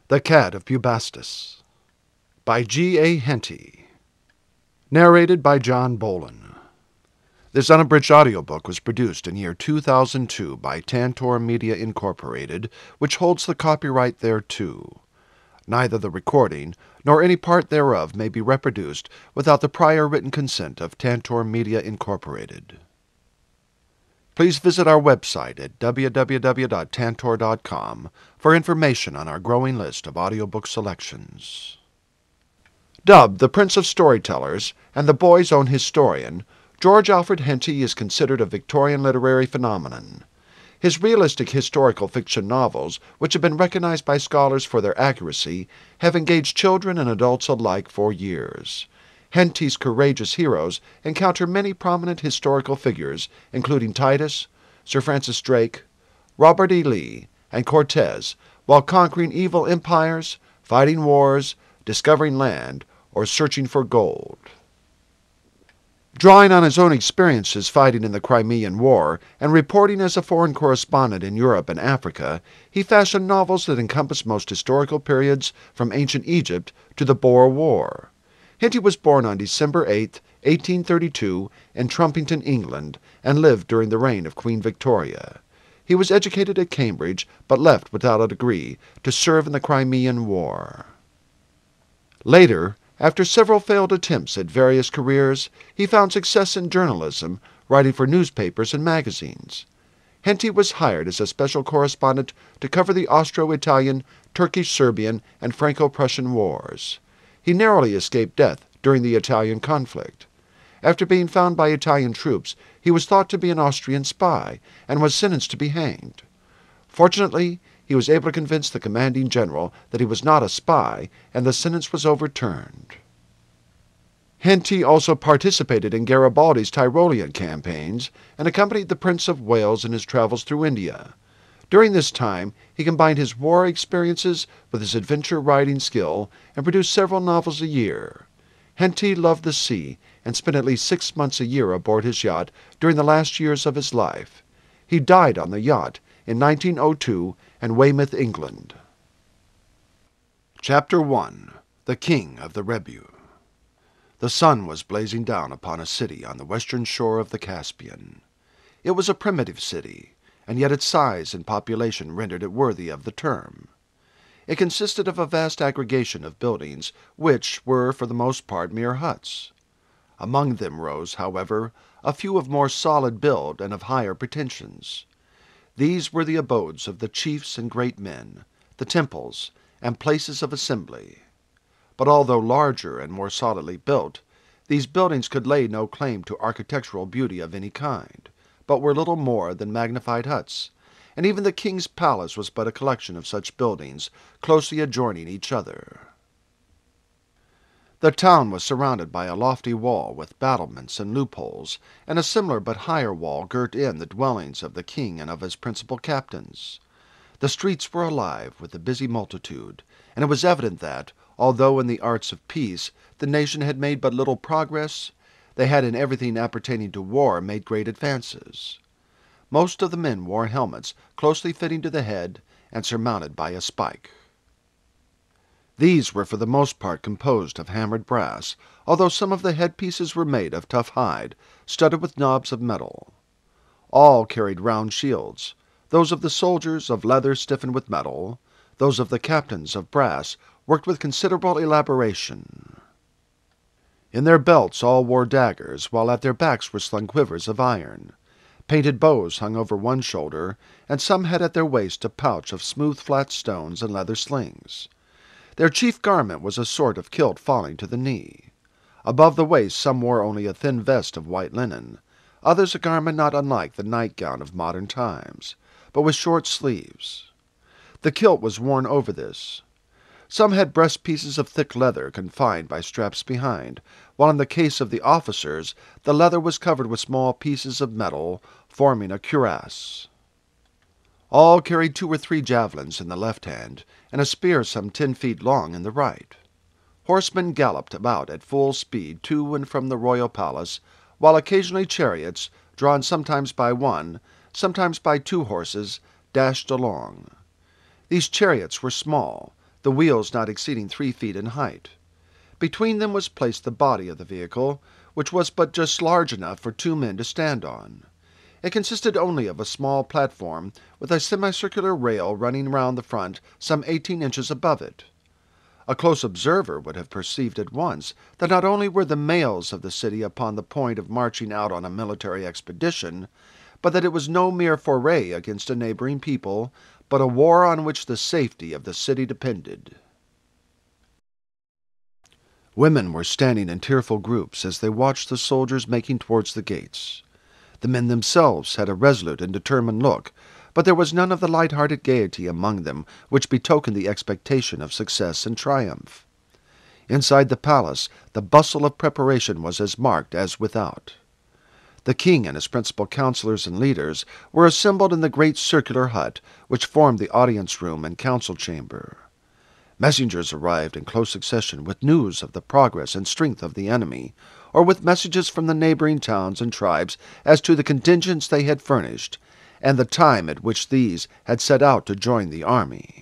The Cat of Bubastes by G.A. Henty. Narrated by John Bolen. This unabridged audiobook was produced in year 2002 by Tantor Media Incorporated, which holds the copyright thereto. Neither the recording nor any part thereof may be reproduced without the prior written consent of Tantor Media Incorporated. Please visit our website at www.tantor.com for information on our growing list of audiobook selections. Dubbed the Prince of Storytellers and the Boy's Own Historian, George Alfred Henty is considered a Victorian literary phenomenon. His realistic historical fiction novels, which have been recognized by scholars for their accuracy, have engaged children and adults alike for years. Henty's courageous heroes encounter many prominent historical figures, including Titus, Sir Francis Drake, Robert E. Lee, and Cortez, while conquering evil empires, fighting wars, discovering land, or searching for gold. Drawing on his own experiences fighting in the Crimean War and reporting as a foreign correspondent in Europe and Africa, he fashioned novels that encompass most historical periods from ancient Egypt to the Boer War. Henty was born on December 8, 1832, in Trumpington, England, and lived during the reign of Queen Victoria. He was educated at Cambridge, but left without a degree to serve in the Crimean War. Later, after several failed attempts at various careers, he found success in journalism, writing for newspapers and magazines. Henty was hired as a special correspondent to cover the Austro-Italian, Turkish-Serbian, and Franco-Prussian wars. He narrowly escaped death during the Italian conflict. After being found by Italian troops, he was thought to be an Austrian spy and was sentenced to be hanged. Fortunately, he was able to convince the commanding general that he was not a spy, and the sentence was overturned. Henty also participated in Garibaldi's Tyrolean campaigns and accompanied the Prince of Wales in his travels through India. During this time, he combined his war experiences with his adventure writing skill and produced several novels a year. Henty loved the sea and spent at least 6 months a year aboard his yacht during the last years of his life. He died on the yacht in 1902 in Weymouth, England. Chapter 1. The King of the Rebu. The sun was blazing down upon a city on the western shore of the Caspian. It was a primitive city, and yet its size and population rendered it worthy of the term. It consisted of a vast aggregation of buildings, which were for the most part mere huts. Among them rose, however, a few of more solid build and of higher pretensions. These were the abodes of the chiefs and great men, the temples, and places of assembly. But although larger and more solidly built, these buildings could lay no claim to architectural beauty of any kind, but were little more than magnified huts, and even the king's palace was but a collection of such buildings, closely adjoining each other. The town was surrounded by a lofty wall with battlements and loopholes, and a similar but higher wall girt in the dwellings of the king and of his principal captains. The streets were alive with a busy multitude, and it was evident that, although in the arts of peace the nation had made but little progress, they had in everything appertaining to war made great advances. Most of the men wore helmets closely fitting to the head and surmounted by a spike. These were for the most part composed of hammered brass, although some of the headpieces were made of tough hide, studded with knobs of metal. All carried round shields, those of the soldiers of leather stiffened with metal, those of the captains of brass worked with considerable elaboration. In their belts all wore daggers, while at their backs were slung quivers of iron. Painted bows hung over one shoulder, and some had at their waist a pouch of smooth flat stones and leather slings. Their chief garment was a sort of kilt falling to the knee. Above the waist some wore only a thin vest of white linen, others a garment not unlike the nightgown of modern times, but with short sleeves. The kilt was worn over this. Some had breastpieces of thick leather confined by straps behind, while in the case of the officers the leather was covered with small pieces of metal, forming a cuirass. All carried 2 or 3 javelins in the left hand, and a spear some 10 feet long in the right. Horsemen galloped about at full speed to and from the royal palace, while occasionally chariots, drawn sometimes by 1, sometimes by 2 horses, dashed along. These chariots were small, the wheels not exceeding 3 feet in height. Between them was placed the body of the vehicle, which was but just large enough for 2 men to stand on. It consisted only of a small platform with a semicircular rail running round the front some 18 inches above it. A close observer would have perceived at once that not only were the males of the city upon the point of marching out on a military expedition, but that it was no mere foray against a neighboring people, but a war on which the safety of the city depended. Women were standing in tearful groups as they watched the soldiers making towards the gates. The men themselves had a resolute and determined look, but there was none of the light-hearted gaiety among them which betokened the expectation of success and triumph. Inside the palace the bustle of preparation was as marked as without. The king and his principal councillors and leaders were assembled in the great circular hut which formed the audience-room and council-chamber. Messengers arrived in close succession with news of the progress and strength of the enemy, or with messages from the neighboring towns and tribes as to the contingents they had furnished, and the time at which these had set out to join the army.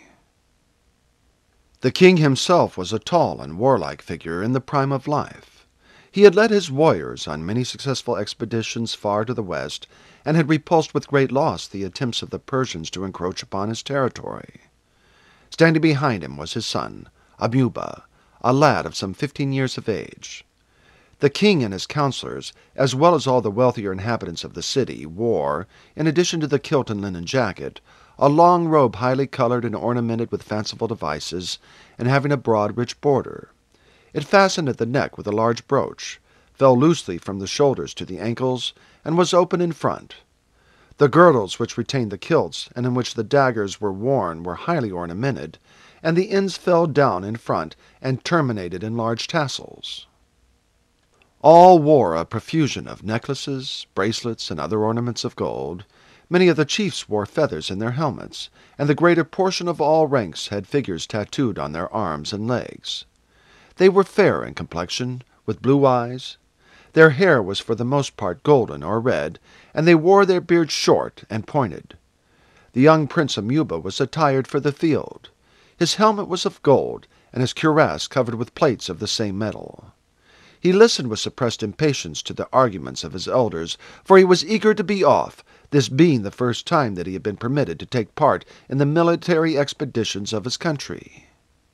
The king himself was a tall and warlike figure in the prime of life. He had led his warriors on many successful expeditions far to the west, and had repulsed with great loss the attempts of the Persians to encroach upon his territory. Standing behind him was his son, Amuba, a lad of some 15 years of age. The king and his councillors, as well as all the wealthier inhabitants of the city, wore, in addition to the kilt and linen jacket, a long robe highly coloured and ornamented with fanciful devices, and having a broad, rich border. It fastened at the neck with a large brooch, fell loosely from the shoulders to the ankles, and was open in front. The girdles which retained the kilts, and in which the daggers were worn, were highly ornamented, and the ends fell down in front and terminated in large tassels. All wore a profusion of necklaces, bracelets, and other ornaments of gold. Many of the chiefs wore feathers in their helmets, and the greater portion of all ranks had figures tattooed on their arms and legs. They were fair in complexion, with blue eyes. Their hair was for the most part golden or red, and they wore their beards short and pointed. The young Prince Amuba was attired for the field. His helmet was of gold, and his cuirass covered with plates of the same metal. He listened with suppressed impatience to the arguments of his elders, for he was eager to be off, this being the first time that he had been permitted to take part in the military expeditions of his country.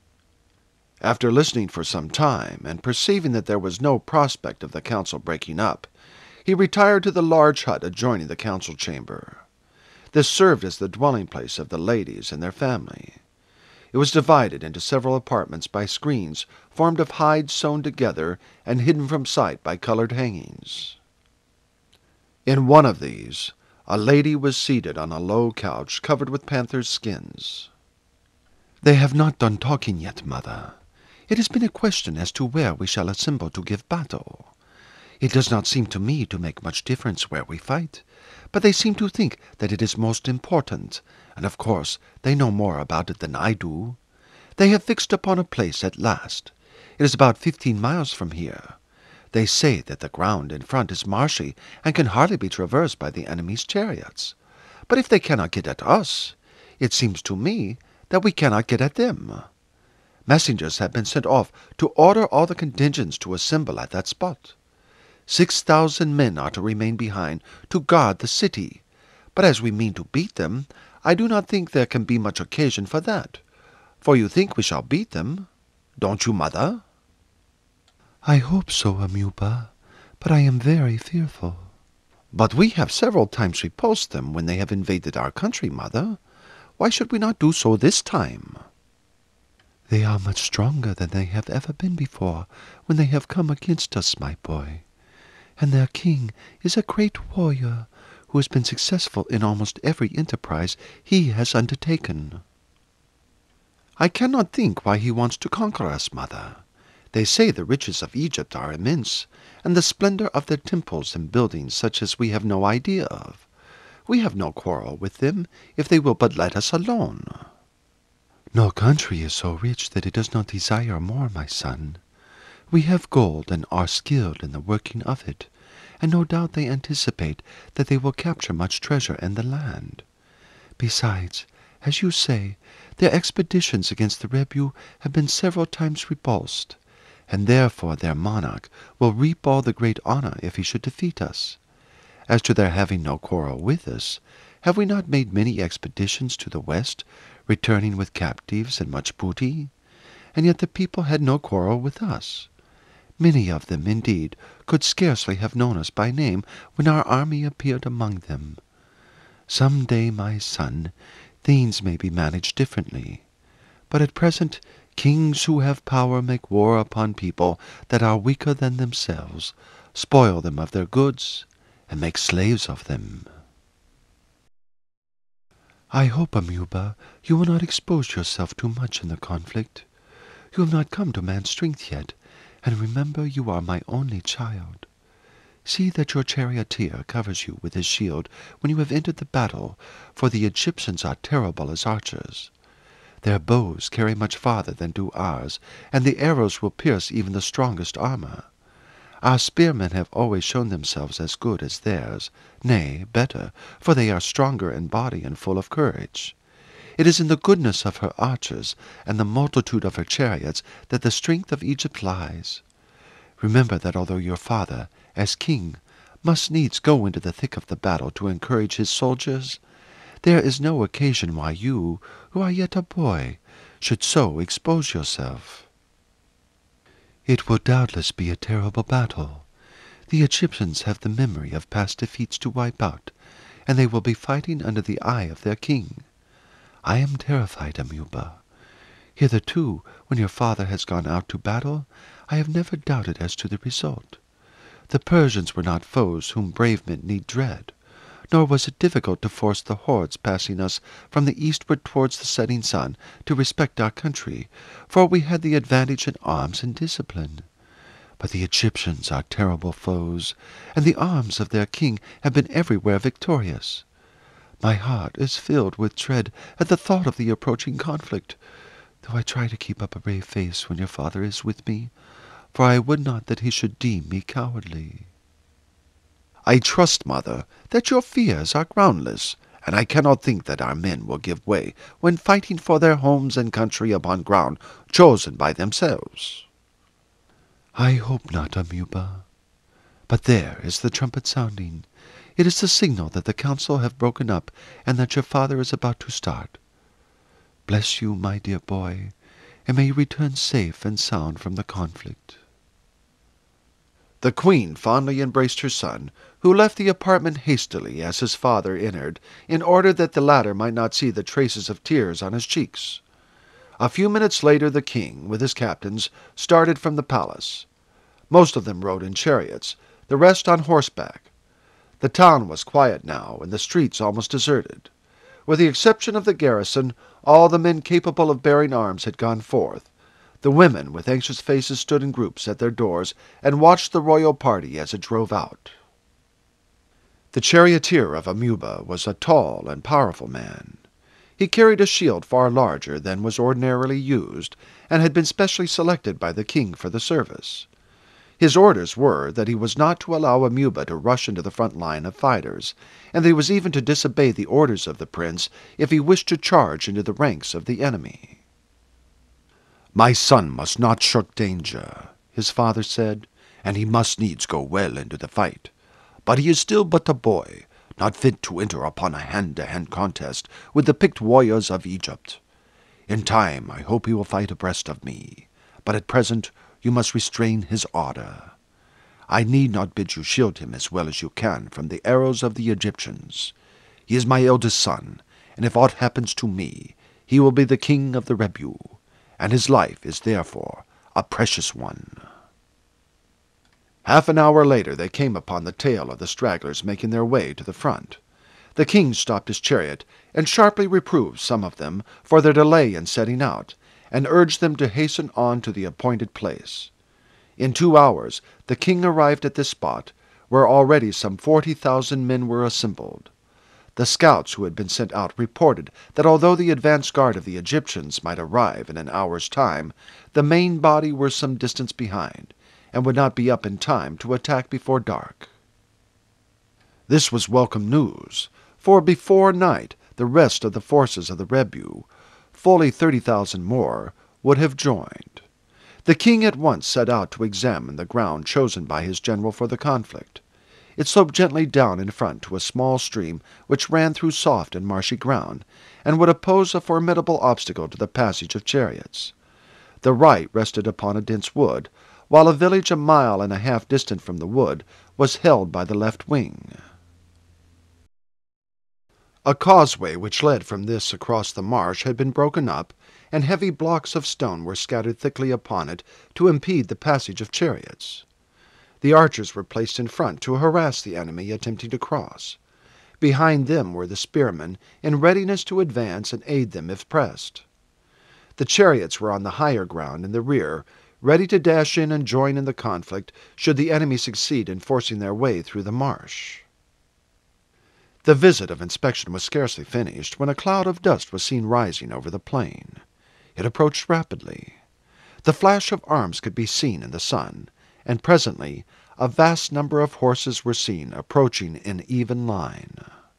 After listening for some time, and perceiving that there was no prospect of the council breaking up, he retired to the large hut adjoining the council chamber. This served as the dwelling-place of the ladies and their family. It was divided into several apartments by screens formed of hide sewn together and hidden from sight by coloured hangings. In one of these, a lady was seated on a low couch covered with panthers' skins. "They have not done talking yet, mother. It has been a question as to where we shall assemble to give battle. It does not seem to me to make much difference where we fight, but they seem to think that it is most important, and of course they know more about it than I do. They have fixed upon a place at last. It is about 15 miles from here. They say that the ground in front is marshy and can hardly be traversed by the enemy's chariots. But if they cannot get at us, it seems to me that we cannot get at them. Messengers have been sent off to order all the contingents to assemble at that spot. 6,000 men are to remain behind to guard the city, but as we mean to beat them, I do not think there can be much occasion for that. For you think we shall beat them, don't you, mother?" "I hope so, Amuba, but I am very fearful." "But we have several times repulsed them when they have invaded our country, mother. Why should we not do so this time?" "They are much stronger than they have ever been before when they have come against us, my boy. And their king is a great warrior who has been successful in almost every enterprise he has undertaken." "I cannot think why he wants to conquer us, mother. They say the riches of Egypt are immense, and the splendor of their temples and buildings such as we have no idea of. We have no quarrel with them if they will but let us alone." "No country is so rich that it does not desire more, my son. We have gold and are skilled in the working of it, and no doubt they anticipate that they will capture much treasure in the land. Besides, As you say, their expeditions against the Rebu have been several times repulsed, and therefore their monarch will reap all the great honor if he should defeat us. As to their having no quarrel with us, have we not made many expeditions to the west, returning with captives and much booty? And yet the people had no quarrel with us. Many of them, indeed, could scarcely have known us by name when our army appeared among them. Some day, my son, things may be managed differently. But at present, kings who have power make war upon people that are weaker than themselves, spoil them of their goods, and make slaves of them. I hope, Amuba, you will not expose yourself too much in the conflict. You have not come to man's strength yet, and remember you are my only child. See that your charioteer covers you with his shield when you have entered the battle, for the Egyptians are terrible as archers. Their bows carry much farther than do ours, and the arrows will pierce even the strongest armor. Our spearmen have always shown themselves as good as theirs, nay, better, for they are stronger in body and full of courage. It is in the goodness of her archers and the multitude of her chariots that the strength of Egypt lies. Remember that although your father, as king, must needs go into the thick of the battle to encourage his soldiers, there is no occasion why you, who are yet a boy, should so expose yourself. It will doubtless be a terrible battle. The Egyptians have the memory of past defeats to wipe out, and they will be fighting under the eye of their king. I am terrified, Amuba. Hitherto, when your father has gone out to battle, I have never doubted as to the result. The Persians were not foes whom brave men need dread, nor was it difficult to force the hordes passing us from the eastward towards the setting sun to respect our country, for we had the advantage in arms and discipline. But the Egyptians are terrible foes, and the arms of their king have been everywhere victorious. My heart is filled with dread at the thought of the approaching conflict, though I try to keep up a brave face when your father is with me, for I would not that he should deem me cowardly. I trust, mother, that your fears are groundless, and I cannot think that our men will give way when fighting for their homes and country upon ground chosen by themselves. I hope not, Amuba. But there is the trumpet sounding. It is the signal that the council have broken up, and that your father is about to start. Bless you, my dear boy, and may you return safe and sound from the conflict. The queen fondly embraced her son, who left the apartment hastily as his father entered, in order that the latter might not see the traces of tears on his cheeks. A few minutes later the king, with his captains, started from the palace. Most of them rode in chariots, the rest on horseback. The town was quiet now, and the streets almost deserted. With the exception of the garrison, all the men capable of bearing arms had gone forth. The women with anxious faces stood in groups at their doors and watched the royal party as it drove out. The charioteer of Amuba was a tall and powerful man. He carried a shield far larger than was ordinarily used, and had been specially selected by the king for the service. His orders were that he was not to allow Amuba to rush into the front line of fighters, and that he was even to disobey the orders of the prince if he wished to charge into the ranks of the enemy. "My son must not shirk danger," his father said, "and he must needs go well into the fight. But he is still but a boy, not fit to enter upon a hand-to-hand contest with the picked warriors of Egypt. In time I hope he will fight abreast of me, but at present you must restrain his ardor. I need not bid you shield him as well as you can from the arrows of the Egyptians. He is my eldest son, and if aught happens to me, he will be the king of the Rebu, and his life is therefore a precious one." Half an hour later they came upon the tail of the stragglers making their way to the front. The king stopped his chariot, and sharply reproved some of them for their delay in setting out, and urged them to hasten on to the appointed place. In 2 hours the king arrived at this spot, where already some 40,000 men were assembled. The scouts who had been sent out reported that although the advance guard of the Egyptians might arrive in an hour's time, the main body were some distance behind, and would not be up in time to attack before dark. This was welcome news, for before night the rest of the forces of the Rebu, fully 30,000 more, would have joined. The king at once set out to examine the ground chosen by his general for the conflict. It sloped gently down in front to a small stream which ran through soft and marshy ground, and would oppose a formidable obstacle to the passage of chariots. The right rested upon a dense wood, while a village a mile and a half distant from the wood was held by the left wing. A causeway which led from this across the marsh had been broken up, and heavy blocks of stone were scattered thickly upon it to impede the passage of chariots. The archers were placed in front to harass the enemy attempting to cross. Behind them were the spearmen, in readiness to advance and aid them if pressed. The chariots were on the higher ground in the rear, ready to dash in and join in the conflict should the enemy succeed in forcing their way through the marsh. The visit of inspection was scarcely finished when a cloud of dust was seen rising over the plain. It approached rapidly. The flash of arms could be seen in the sun, and presently a vast number of horses were seen approaching in even line.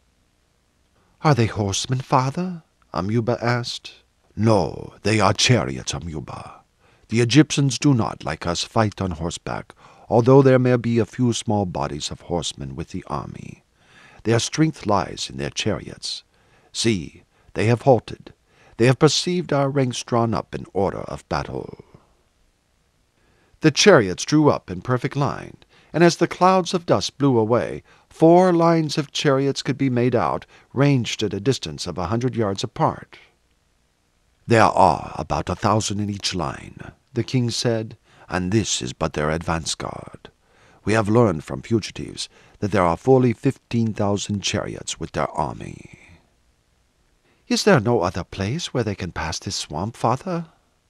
"Are they horsemen, father?" Amuba asked. "No, they are chariots, Amuba. The Egyptians do not, like us, fight on horseback, although there may be a few small bodies of horsemen with the army. Their strength lies in their chariots. See, they have halted. They have perceived our ranks drawn up in order of battle." The chariots drew up in perfect line, and as the clouds of dust blew away, 4 lines of chariots could be made out, ranged at a distance of 100 yards apart. "There are about 1,000 in each line," the king said, "and this is but their advance guard. We have learned from fugitives that there are fully 15,000 chariots with their army." "Is there no other place where they can pass this swamp, father?"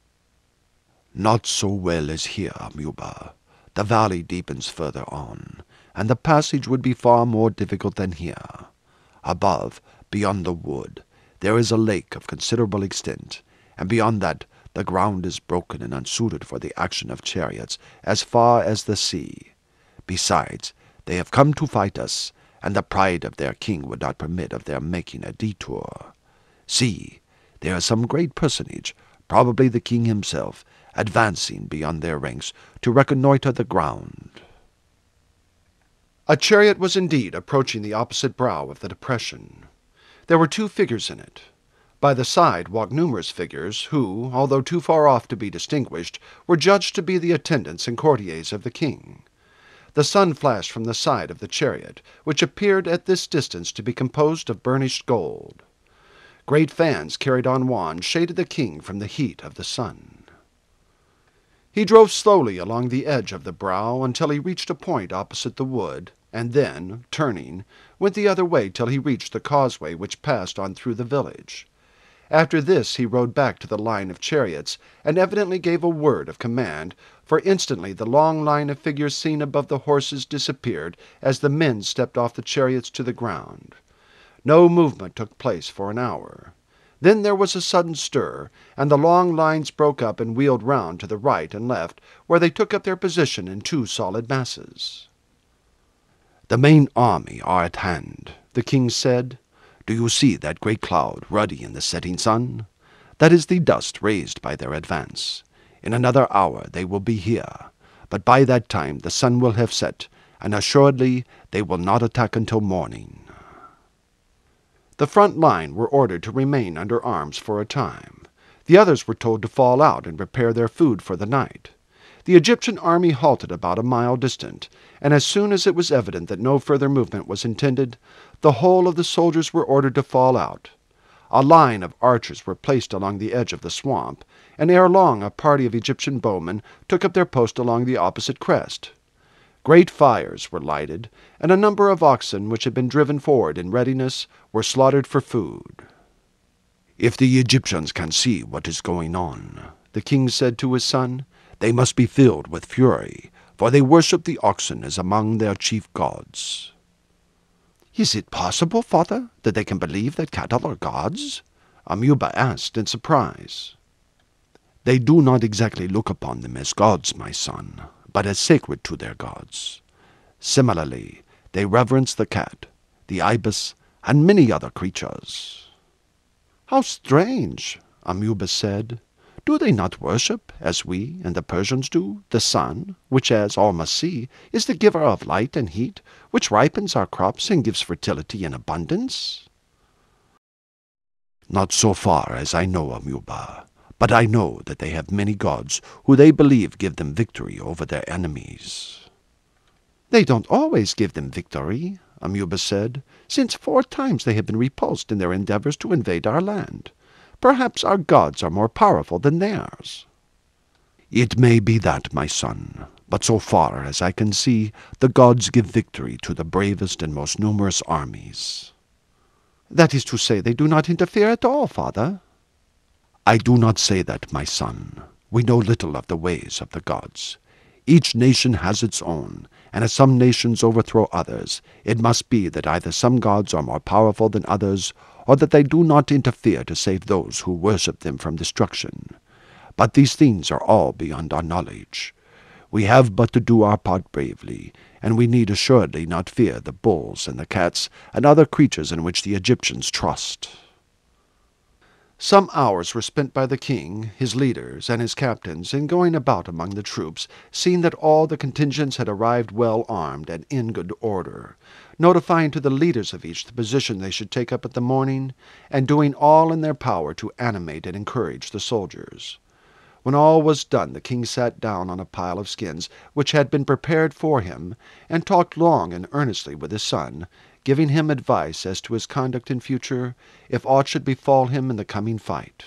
"Not so well as here, Amuba. The valley deepens further on, and the passage would be far more difficult than here. Above, beyond the wood, there is a lake of considerable extent, and beyond that the ground is broken and unsuited for the action of chariots as far as the sea. Besides, they have come to fight us, and the pride of their king would not permit of their making a detour. See, there is some great personage, probably the king himself, advancing beyond their ranks to reconnoitre the ground." A chariot was indeed approaching the opposite brow of the depression. There were 2 figures in it. By the side walked numerous figures who, although too far off to be distinguished, were judged to be the attendants and courtiers of the king. The sun flashed from the side of the chariot, which appeared at this distance to be composed of burnished gold. Great fans carried on wands shaded the king from the heat of the sun. He drove slowly along the edge of the brow until he reached a point opposite the wood, and then, turning, went the other way till he reached the causeway which passed on through the village. After this he rode back to the line of chariots, and evidently gave a word of command, for instantly the long line of figures seen above the horses disappeared as the men stepped off the chariots to the ground. No movement took place for an hour. Then there was a sudden stir, and the long lines broke up and wheeled round to the right and left, where they took up their position in 2 solid masses. "The main army are at hand," the king said. "Do you see that great cloud ruddy in the setting sun? That is the dust raised by their advance. In another hour they will be here, but by that time the sun will have set, and assuredly they will not attack until morning." The front line were ordered to remain under arms for a time. The others were told to fall out and prepare their food for the night. The Egyptian army halted about a mile distant, and as soon as it was evident that no further movement was intended, the whole of the soldiers were ordered to fall out. A line of archers were placed along the edge of the swamp, and ere long a party of Egyptian bowmen took up their post along the opposite crest. Great fires were lighted, and a number of oxen which had been driven forward in readiness were slaughtered for food. "If the Egyptians can see what is going on," the king said to his son, "they must be filled with fury, for they worship the oxen as among their chief gods." "Is it possible, father, that they can believe that cattle are gods?" Amuba asked in surprise. "They do not exactly look upon them as gods, my son, but as sacred to their gods. Similarly, they reverence the cat, the ibis, and many other creatures." "How strange," Amuba said. "Do they not worship, as we and the Persians do, the sun, which, as all must see, is the giver of light and heat, which ripens our crops and gives fertility and abundance?" "Not so far as I know, Amuba. But I know that they have many gods who they believe give them victory over their enemies." "They don't always give them victory," Amuba said, "since 4 times they have been repulsed in their endeavors to invade our land. Perhaps our gods are more powerful than theirs." "It may be that, my son, but so far as I can see, the gods give victory to the bravest and most numerous armies." "That is to say, they do not interfere at all, father?" "I do not say that, my son. We know little of the ways of the gods. Each nation has its own, and as some nations overthrow others, it must be that either some gods are more powerful than others, or that they do not interfere to save those who worship them from destruction. But these things are all beyond our knowledge. We have but to do our part bravely, and we need assuredly not fear the bulls and the cats and other creatures in which the Egyptians trust." Some hours were spent by the king, his leaders, and his captains in going about among the troops, seeing that all the contingents had arrived well armed and in good order, notifying to the leaders of each the position they should take up at the morning, and doing all in their power to animate and encourage the soldiers. When all was done, the king sat down on a pile of skins which had been prepared for him, and talked long and earnestly with his son, giving him advice as to his conduct in future, if aught should befall him in the coming fight.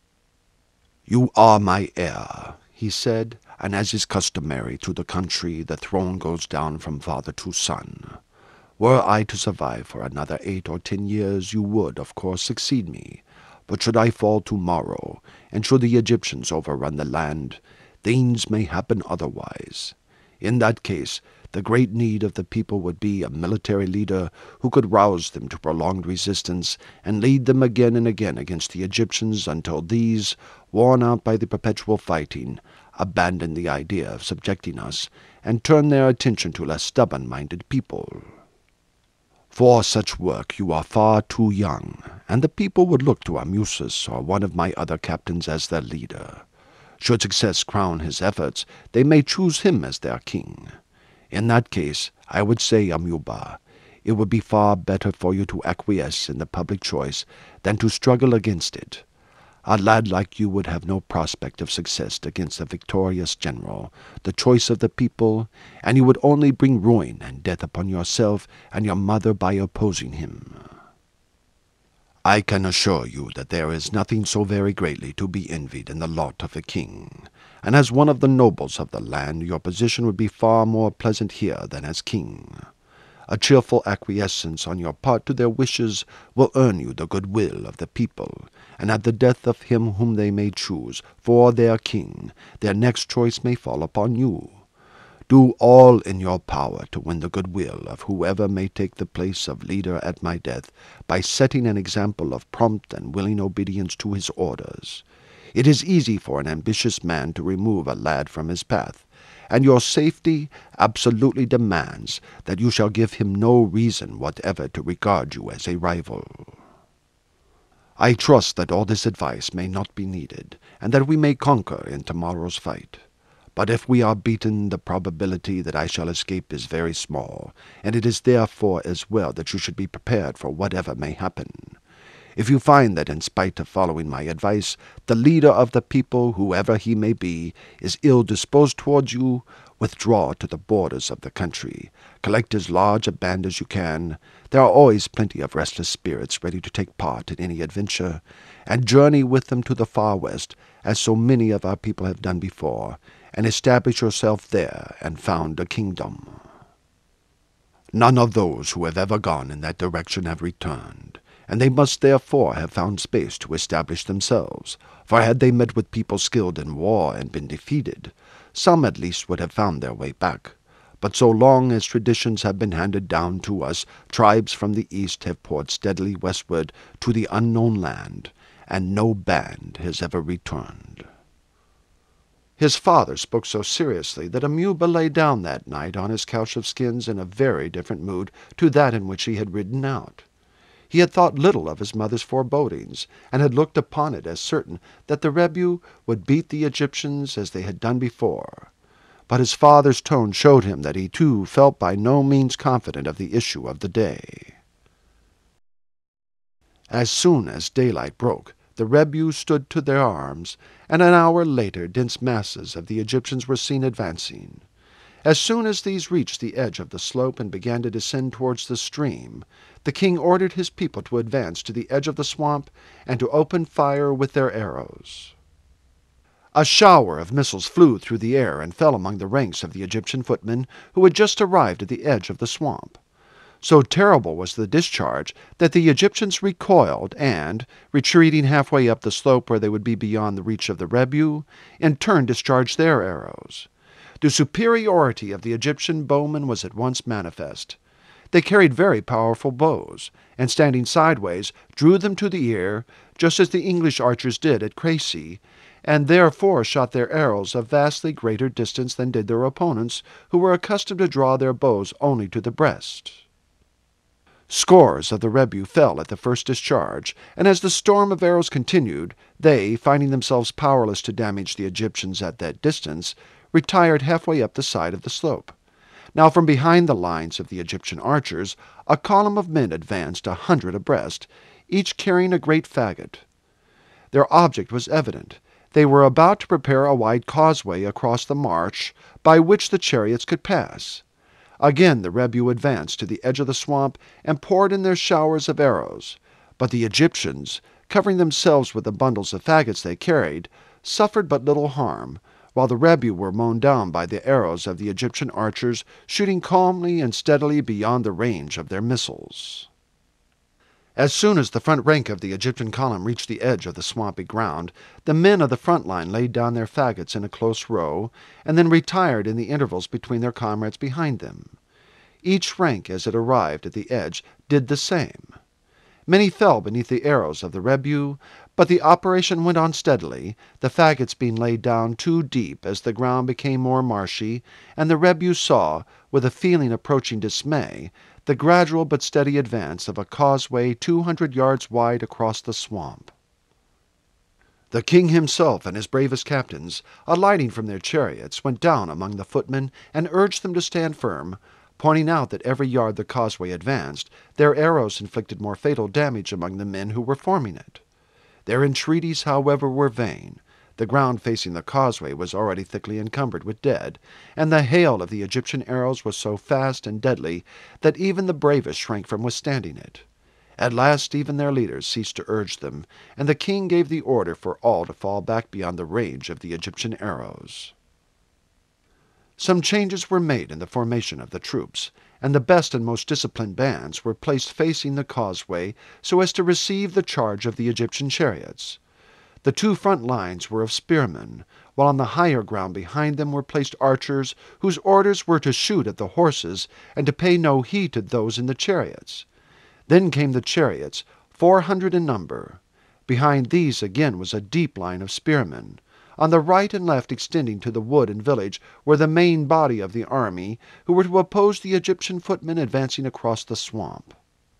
"You are my heir," he said, "and as is customary to the country, the throne goes down from father to son. Were I to survive for another 8 or 10 years, you would, of course, succeed me. But should I fall tomorrow, and should the Egyptians overrun the land, things may happen otherwise. In that case, the great need of the people would be a military leader who could rouse them to prolonged resistance and lead them again and again against the Egyptians until these, worn out by the perpetual fighting, abandon the idea of subjecting us and turn their attention to less stubborn-minded people. For such work you are far too young, and the people would look to Amusis or one of my other captains as their leader. Should success crown his efforts, they may choose him as their king. In that case, I would say, Amuba, it would be far better for you to acquiesce in the public choice than to struggle against it. A lad like you would have no prospect of success against a victorious general, the choice of the people, and you would only bring ruin and death upon yourself and your mother by opposing him. I can assure you that there is nothing so very greatly to be envied in the lot of a king, and as one of the nobles of the land your position would be far more pleasant here than as king. A cheerful acquiescence on your part to their wishes will earn you the goodwill of the people, and at the death of him whom they may choose for their king, their next choice may fall upon you. Do all in your power to win the goodwill of whoever may take the place of leader at my death, by setting an example of prompt and willing obedience to his orders. It is easy for an ambitious man to remove a lad from his path, and your safety absolutely demands that you shall give him no reason whatever to regard you as a rival. I trust that all this advice may not be needed, and that we may conquer in tomorrow's fight. But if we are beaten, the probability that I shall escape is very small, and it is therefore as well that you should be prepared for whatever may happen. If you find that in spite of following my advice, the leader of the people, whoever he may be, is ill-disposed towards you, withdraw to the borders of the country. Collect as large a band as you can. There are always plenty of restless spirits ready to take part in any adventure, and journey with them to the far west, as so many of our people have done before, and establish yourself there and found a kingdom. None of those who have ever gone in that direction have returned, and they must therefore have found space to establish themselves, for had they met with people skilled in war and been defeated, some at least would have found their way back. But so long as traditions have been handed down to us, tribes from the east have poured steadily westward to the unknown land, and no band has ever returned. His father spoke so seriously that Amuba lay down that night on his couch of skins in a very different mood to that in which he had ridden out. He had thought little of his mother's forebodings, and had looked upon it as certain that the Rebu would beat the Egyptians as they had done before. But his father's tone showed him that he too felt by no means confident of the issue of the day. As soon as daylight broke, the Rebu stood to their arms, and an hour later dense masses of the Egyptians were seen advancing. As soon as these reached the edge of the slope and began to descend towards the stream, the king ordered his people to advance to the edge of the swamp and to open fire with their arrows. A shower of missiles flew through the air and fell among the ranks of the Egyptian footmen who had just arrived at the edge of the swamp. So terrible was the discharge that the Egyptians recoiled and, retreating halfway up the slope where they would be beyond the reach of the Rebu, in turn discharged their arrows. The superiority of the Egyptian bowmen was at once manifest. They carried very powerful bows, and standing sideways drew them to the ear, just as the English archers did at Crécy, and therefore shot their arrows a vastly greater distance than did their opponents, who were accustomed to draw their bows only to the breast. Scores of the Rebu fell at the first discharge, and as the storm of arrows continued, they, finding themselves powerless to damage the Egyptians at that distance, retired halfway up the side of the slope. Now from behind the lines of the Egyptian archers, a column of men advanced 100 abreast, each carrying a great faggot. Their object was evident. They were about to prepare a wide causeway across the marsh by which the chariots could pass. Again the Rebu advanced to the edge of the swamp and poured in their showers of arrows, but the Egyptians, covering themselves with the bundles of faggots they carried, suffered but little harm, while the Rebu were mown down by the arrows of the Egyptian archers, shooting calmly and steadily beyond the range of their missiles. As soon as the front rank of the Egyptian column reached the edge of the swampy ground, the men of the front line laid down their faggots in a close row, and then retired in the intervals between their comrades behind them. Each rank, as it arrived at the edge, did the same. Many fell beneath the arrows of the Rebu, but the operation went on steadily, the faggots being laid down too deep as the ground became more marshy, and the Rebu saw, with a feeling approaching dismay, the gradual but steady advance of a causeway 200 yards wide across the swamp. The king himself and his bravest captains, alighting from their chariots, went down among the footmen and urged them to stand firm, pointing out that every yard the causeway advanced, their arrows inflicted more fatal damage among the men who were forming it. Their entreaties, however, were vain. The ground facing the causeway was already thickly encumbered with dead, and the hail of the Egyptian arrows was so fast and deadly that even the bravest shrank from withstanding it. At last even their leaders ceased to urge them, and the king gave the order for all to fall back beyond the range of the Egyptian arrows. Some changes were made in the formation of the troops, and the best and most disciplined bands were placed facing the causeway so as to receive the charge of the Egyptian chariots. The two front lines were of spearmen, while on the higher ground behind them were placed archers whose orders were to shoot at the horses and to pay no heed to those in the chariots. Then came the chariots, 400 in number. Behind these again was a deep line of spearmen. On the right and left, extending to the wood and village, were the main body of the army, who were to oppose the Egyptian footmen advancing across the swamp.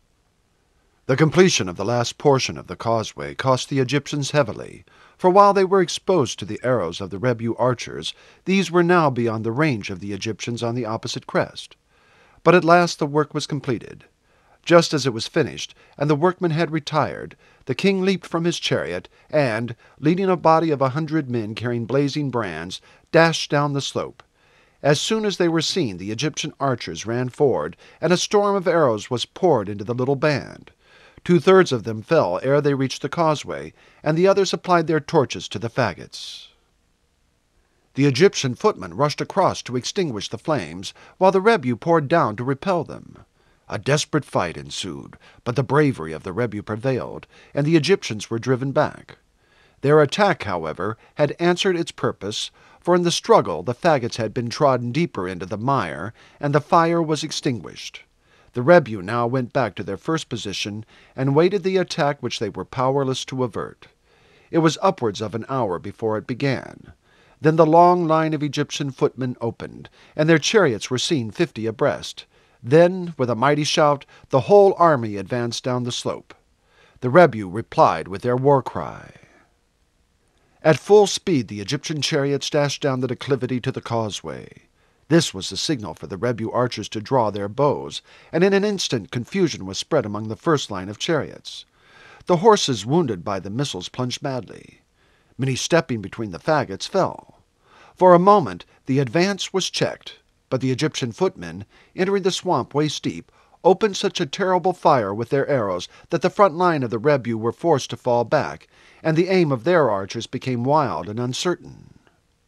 The completion of the last portion of the causeway cost the Egyptians heavily, for while they were exposed to the arrows of the Rebu archers, these were now beyond the range of the Egyptians on the opposite crest. But at last the work was completed. Just as it was finished, and the workmen had retired, the king leaped from his chariot, and, leading a body of 100 men carrying blazing brands, dashed down the slope. As soon as they were seen, the Egyptian archers ran forward, and a storm of arrows was poured into the little band. 2/3 of them fell ere they reached the causeway, and the others applied their torches to the faggots. The Egyptian footmen rushed across to extinguish the flames, while the Rebu poured down to repel them. A desperate fight ensued, but the bravery of the Rebu prevailed, and the Egyptians were driven back. Their attack, however, had answered its purpose, for in the struggle the faggots had been trodden deeper into the mire, and the fire was extinguished. The Rebu now went back to their first position, and waited the attack which they were powerless to avert. It was upwards of an hour before it began. Then the long line of Egyptian footmen opened, and their chariots were seen 50 abreast. Then, with a mighty shout, the whole army advanced down the slope. The Rebu replied with their war cry. At full speed the Egyptian chariots dashed down the declivity to the causeway. This was the signal for the Rebu archers to draw their bows, and in an instant confusion was spread among the first line of chariots. The horses wounded by the missiles plunged madly. Many stepping between the faggots fell. For a moment the advance was checked, but the Egyptian footmen, entering the swamp waist-deep, opened such a terrible fire with their arrows that the front line of the Rebu were forced to fall back, and the aim of their archers became wild and uncertain.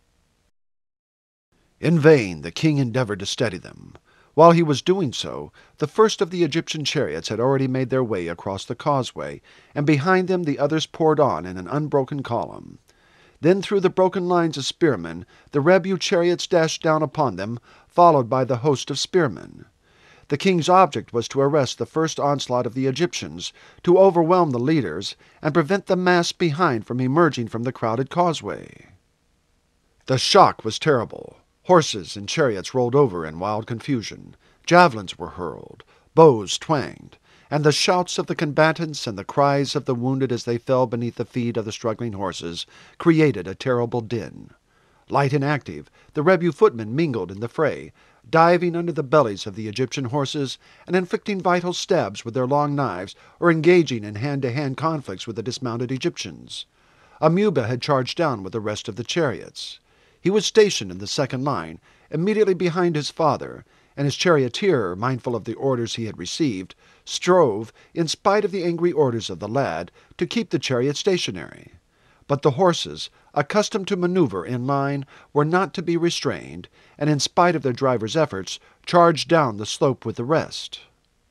In vain the king endeavored to steady them. While he was doing so, the first of the Egyptian chariots had already made their way across the causeway, and behind them the others poured on in an unbroken column. Then through the broken lines of spearmen the Rebu chariots dashed down upon them, followed by the host of spearmen. The king's object was to arrest the first onslaught of the Egyptians, to overwhelm the leaders, and prevent the mass behind from emerging from the crowded causeway. The shock was terrible. Horses and chariots rolled over in wild confusion. Javelins were hurled, bows twanged, and the shouts of the combatants and the cries of the wounded as they fell beneath the feet of the struggling horses created a terrible din. Light and active, the Rebu footmen mingled in the fray, diving under the bellies of the Egyptian horses and inflicting vital stabs with their long knives or engaging in hand-to-hand conflicts with the dismounted Egyptians. Amuba had charged down with the rest of the chariots. He was stationed in the second line, immediately behind his father, and his charioteer, mindful of the orders he had received, strove, in spite of the angry orders of the lad, to keep the chariot stationary. But the horses, accustomed to maneuver in line, were not to be restrained, and in spite of their driver's efforts, charged down the slope with the rest.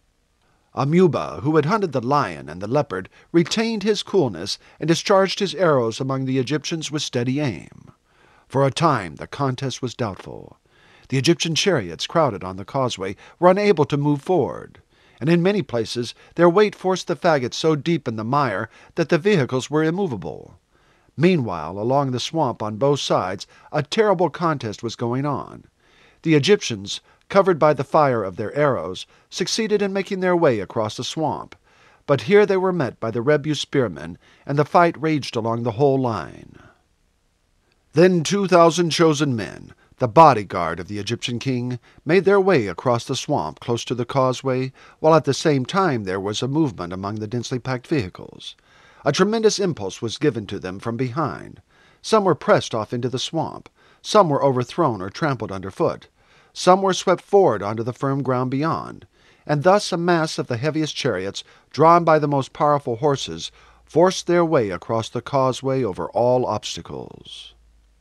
Amuba, who had hunted the lion and the leopard, retained his coolness and discharged his arrows among the Egyptians with steady aim. For a time the contest was doubtful. The Egyptian chariots crowded on the causeway were unable to move forward, and in many places their weight forced the faggots so deep in the mire that the vehicles were immovable. Meanwhile, along the swamp on both sides, a terrible contest was going on. The Egyptians, covered by the fire of their arrows, succeeded in making their way across the swamp, but here they were met by the Rebu spearmen, and the fight raged along the whole line. Then 2,000 chosen men, the bodyguard of the Egyptian king, made their way across the swamp close to the causeway, while at the same time there was a movement among the densely packed vehicles. A tremendous impulse was given to them from behind. Some were pressed off into the swamp, some were overthrown or trampled underfoot, some were swept forward onto the firm ground beyond, and thus a mass of the heaviest chariots, drawn by the most powerful horses, forced their way across the causeway over all obstacles.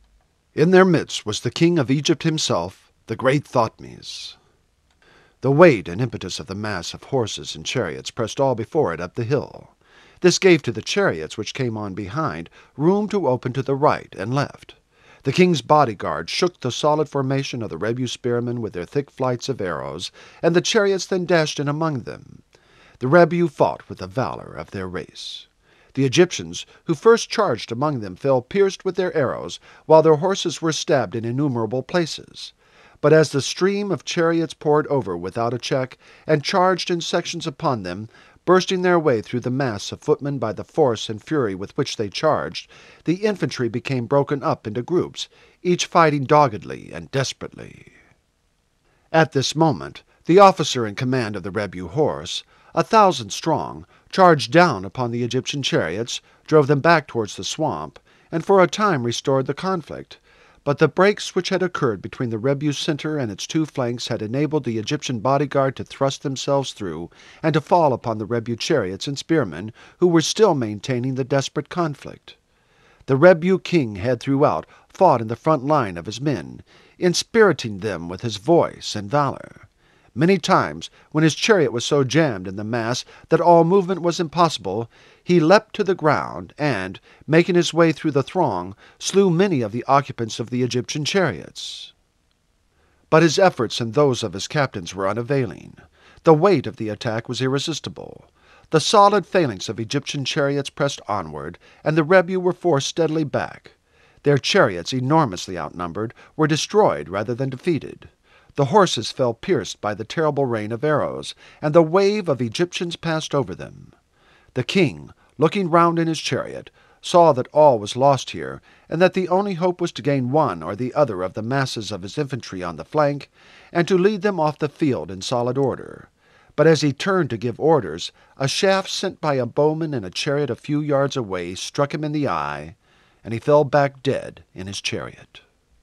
In their midst was the king of Egypt himself, the great Thutmose. The weight and impetus of the mass of horses and chariots pressed all before it up the hill. This gave to the chariots which came on behind room to open to the right and left. The king's bodyguard shook the solid formation of the Rebu spearmen with their thick flights of arrows, and the chariots then dashed in among them. The Rebu fought with the valor of their race. The Egyptians, who first charged among them, fell pierced with their arrows, while their horses were stabbed in innumerable places. But as the stream of chariots poured over without a check, and charged in sections upon them, bursting their way through the mass of footmen by the force and fury with which they charged, the infantry became broken up into groups, each fighting doggedly and desperately. At this moment, the officer in command of the Rebu horse, 1,000 strong, charged down upon the Egyptian chariots, drove them back towards the swamp, and for a time restored the conflict. But the breaks which had occurred between the Rebu center and its two flanks had enabled the Egyptian bodyguard to thrust themselves through and to fall upon the Rebu chariots and spearmen, who were still maintaining the desperate conflict. The Rebu king had throughout fought in the front line of his men, inspiriting them with his voice and valor. Many times, when his chariot was so jammed in the mass that all movement was impossible, he leapt to the ground and, making his way through the throng, slew many of the occupants of the Egyptian chariots. But his efforts and those of his captains were unavailing. The weight of the attack was irresistible. The solid phalanx of Egyptian chariots pressed onward, and the Rebu were forced steadily back. Their chariots, enormously outnumbered, were destroyed rather than defeated. The horses fell pierced by the terrible rain of arrows, and the wave of Egyptians passed over them. The king, looking round in his chariot, saw that all was lost here, and that the only hope was to gain one or the other of the masses of his infantry on the flank, and to lead them off the field in solid order. But as he turned to give orders, a shaft sent by a bowman in a chariot a few yards away struck him in the eye, and he fell back dead in his chariot.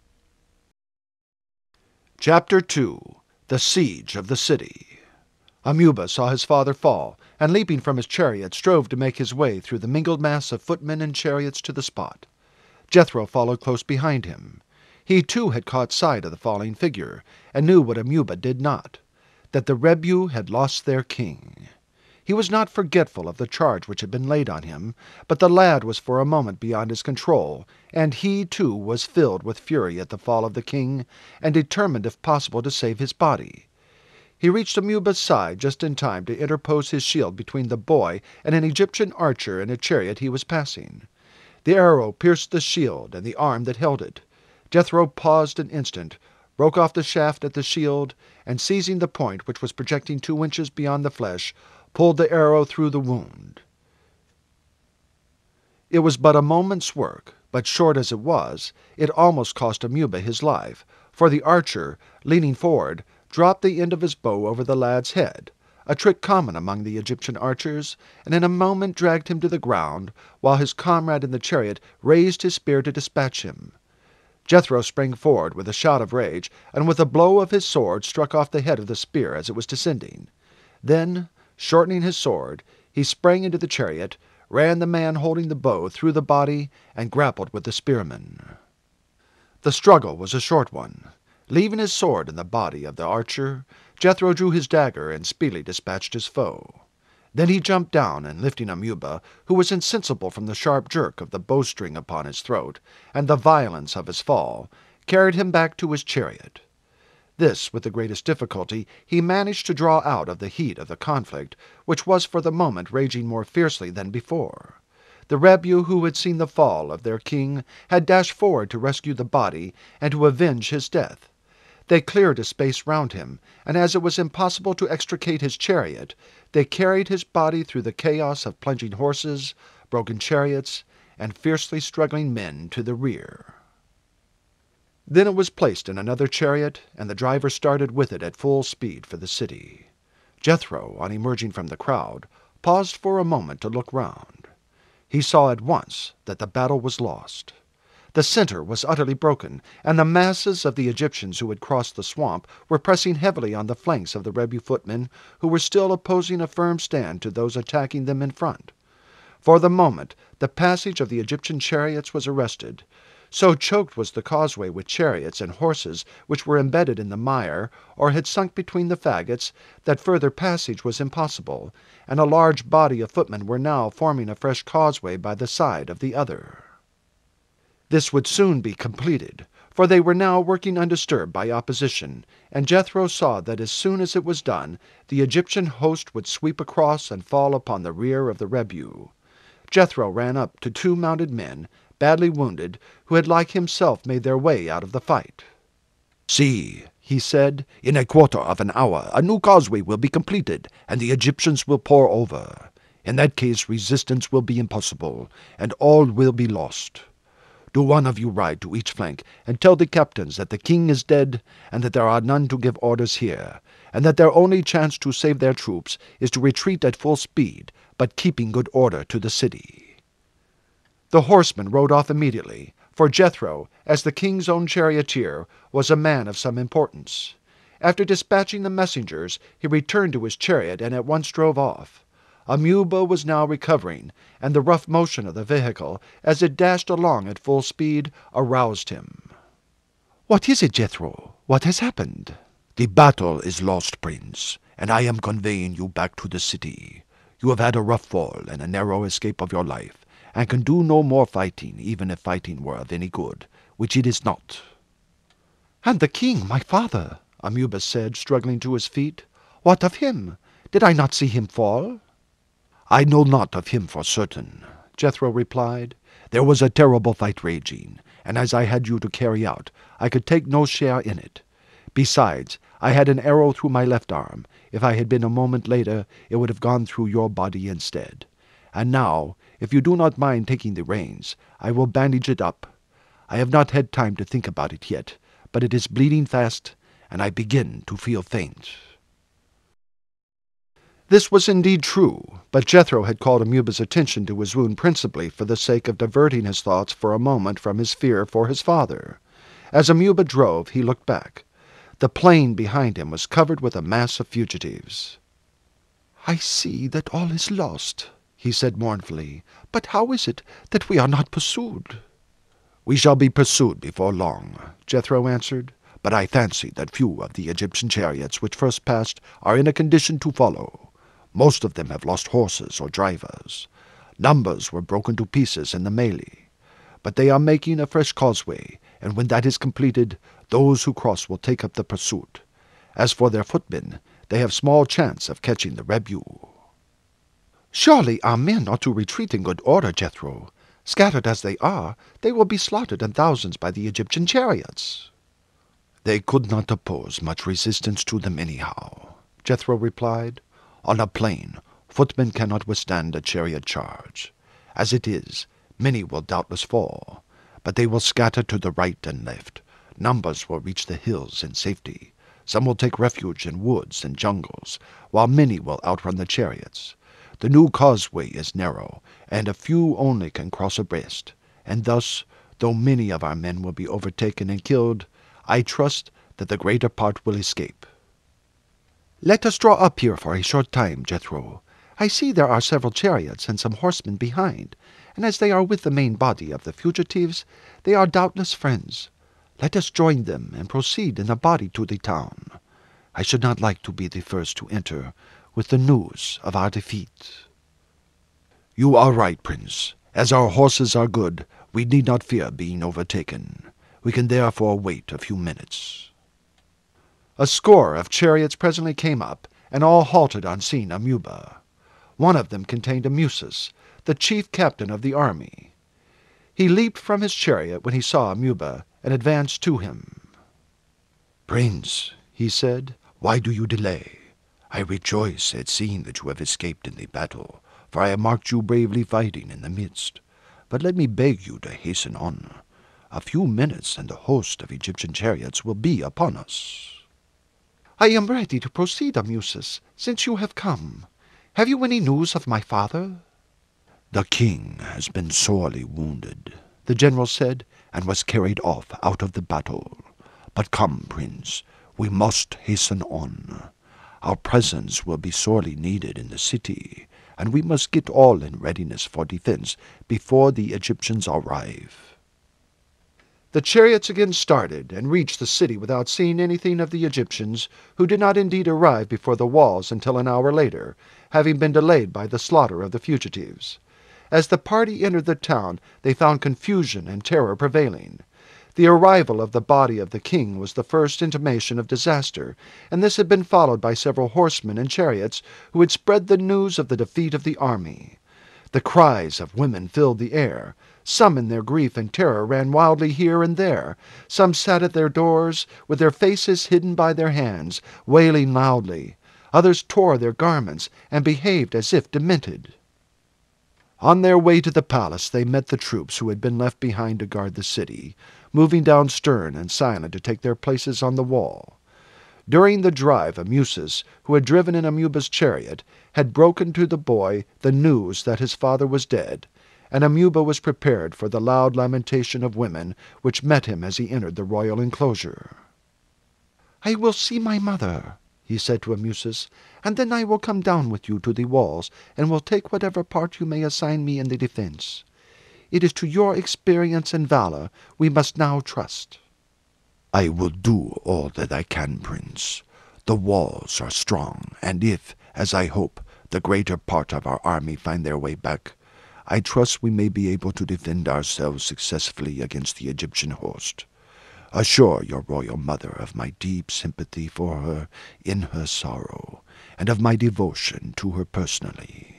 Chapter 2. The Siege of the City. Amuba saw his father fall, and leaping from his chariot strove to make his way through the mingled mass of footmen and chariots to the spot. Jethro followed close behind him. He too had caught sight of the falling figure, and knew what Amuba did not, that the Rebu had lost their king. He was not forgetful of the charge which had been laid on him, but the lad was for a moment beyond his control, and he too was filled with fury at the fall of the king, and determined if possible to save his body. He reached Amuba's side just in time to interpose his shield between the boy and an Egyptian archer in a chariot he was passing. The arrow pierced the shield and the arm that held it. Jethro paused an instant, broke off the shaft at the shield, and seizing the point which was projecting 2 inches beyond the flesh, pulled the arrow through the wound. It was but a moment's work, but short as it was, it almost cost Amuba his life, for the archer, leaning forward, dropped the end of his bow over the lad's head, a trick common among the Egyptian archers, and in a moment dragged him to the ground, while his comrade in the chariot raised his spear to dispatch him. Jethro sprang forward with a shout of rage, and with a blow of his sword struck off the head of the spear as it was descending. Then, shortening his sword, he sprang into the chariot, ran the man holding the bow through the body, and grappled with the spearman. The struggle was a short one. Leaving his sword in the body of the archer, Jethro drew his dagger and speedily dispatched his foe. Then he jumped down, and lifting Amuba, who was insensible from the sharp jerk of the bowstring upon his throat, and the violence of his fall, carried him back to his chariot. This, with the greatest difficulty, he managed to draw out of the heat of the conflict, which was for the moment raging more fiercely than before. The Rebu who had seen the fall of their king had dashed forward to rescue the body and to avenge his death. They cleared a space round him, and as it was impossible to extricate his chariot, they carried his body through the chaos of plunging horses, broken chariots, and fiercely struggling men to the rear. Then it was placed in another chariot, and the driver started with it at full speed for the city. Jethro, on emerging from the crowd, paused for a moment to look round. He saw at once that the battle was lost. The center was utterly broken, and the masses of the Egyptians who had crossed the swamp were pressing heavily on the flanks of the Rebu footmen, who were still opposing a firm stand to those attacking them in front. For the moment, the passage of the Egyptian chariots was arrested. So choked was the causeway with chariots and horses which were embedded in the mire or had sunk between the faggots that further passage was impossible, and a large body of footmen were now forming a fresh causeway by the side of the other. This would soon be completed, for they were now working undisturbed by opposition, and Jethro saw that as soon as it was done, the Egyptian host would sweep across and fall upon the rear of the Rebu. Jethro ran up to 2 mounted men, badly wounded, who had like himself made their way out of the fight. "See," he said, "in a quarter of an hour a new causeway will be completed, and the Egyptians will pour over. In that case resistance will be impossible, and all will be lost. Do one of you ride to each flank, and tell the captains that the king is dead, and that there are none to give orders here, and that their only chance to save their troops is to retreat at full speed, but keeping good order to the city." The horseman rode off immediately, for Jethro, as the king's own charioteer, was a man of some importance. After dispatching the messengers, he returned to his chariot and at once drove off. Amuba was now recovering, and the rough motion of the vehicle, as it dashed along at full speed, aroused him. "What is it, Jethro? What has happened?" "The battle is lost, Prince, and I am conveying you back to the city. You have had a rough fall and a narrow escape of your life, and can do no more fighting, even if fighting were of any good, which it is not." "And the king, my father," Amuba said, struggling to his feet. "What of him? Did I not see him fall?" "I know not of him for certain," Jethro replied. "There was a terrible fight raging, and as I had you to carry out, I could take no share in it. Besides, I had an arrow through my left arm. If I had been a moment later, it would have gone through your body instead. And now, if you do not mind taking the reins, I will bandage it up. I have not had time to think about it yet, but it is bleeding fast, and I begin to feel faint." This was indeed true, but Jethro had called Amuba's attention to his wound principally for the sake of diverting his thoughts for a moment from his fear for his father. As Amuba drove, he looked back. The plain behind him was covered with a mass of fugitives. "I see that all is lost," he said mournfully. "But how is it that we are not pursued?" "We shall be pursued before long," Jethro answered, "but I fancy that few of the Egyptian chariots which first passed are in a condition to follow. Most of them have lost horses or drivers. Numbers were broken to pieces in the melee. But they are making a fresh causeway, and when that is completed, those who cross will take up the pursuit. As for their footmen, they have small chance of catching the rebel." "Surely our men are to retreat in good order, Jethro. Scattered as they are, they will be slaughtered in thousands by the Egyptian chariots." "They could not oppose much resistance to them anyhow," Jethro replied. "On a plain, footmen cannot withstand a chariot charge. As it is, many will doubtless fall, but they will scatter to the right and left. Numbers will reach the hills in safety. Some will take refuge in woods and jungles, while many will outrun the chariots. The new causeway is narrow, and a few only can cross abreast, and thus, though many of our men will be overtaken and killed, I trust that the greater part will escape." "Let us draw up here for a short time, Jethro. I see there are several chariots and some horsemen behind, and as they are with the main body of the fugitives, they are doubtless friends. Let us join them and proceed in a body to the town. I should not like to be the first to enter with the news of our defeat." "You are right, Prince. As our horses are good, we need not fear being overtaken. We can therefore wait a few minutes." A score of chariots presently came up, and all halted on seeing Amuba. One of them contained Amusis, the chief captain of the army. He leaped from his chariot when he saw Amuba, and advanced to him. "Prince," he said, "why do you delay? I rejoice at seeing that you have escaped in the battle, for I have marked you bravely fighting in the midst. But let me beg you to hasten on. A few minutes, and the host of Egyptian chariots will be upon us." "I am ready to proceed, Amusis, since you have come. Have you any news of my father?" "The king has been sorely wounded," the general said, "and was carried off out of the battle. But come, Prince, we must hasten on. Our presence will be sorely needed in the city, and we must get all in readiness for defense before the Egyptians arrive." The chariots again started, and reached the city without seeing anything of the Egyptians, who did not indeed arrive before the walls until an hour later, having been delayed by the slaughter of the fugitives. As the party entered the town, they found confusion and terror prevailing. The arrival of the body of the king was the first intimation of disaster, and this had been followed by several horsemen and chariots who had spread the news of the defeat of the army. The cries of women filled the air. Some in their grief and terror ran wildly here and there. Some sat at their doors, with their faces hidden by their hands, wailing loudly. Others tore their garments, and behaved as if demented. On their way to the palace they met the troops who had been left behind to guard the city, moving down stern and silent to take their places on the wall. During the drive, Amusis, who had driven in Amuba's chariot, had broken to the boy the news that his father was dead, and Amuba was prepared for the loud lamentation of women which met him as he entered the royal enclosure. "I will see my mother," he said to Amusis, "and then I will come down with you to the walls, and will take whatever part you may assign me in the defense. It is to your experience and valor we must now trust." "I will do all that I can, Prince. The walls are strong, and if, as I hope, the greater part of our army find their way back, I trust we may be able to defend ourselves successfully against the Egyptian host. Assure your royal mother of my deep sympathy for her in her sorrow, and of my devotion to her personally."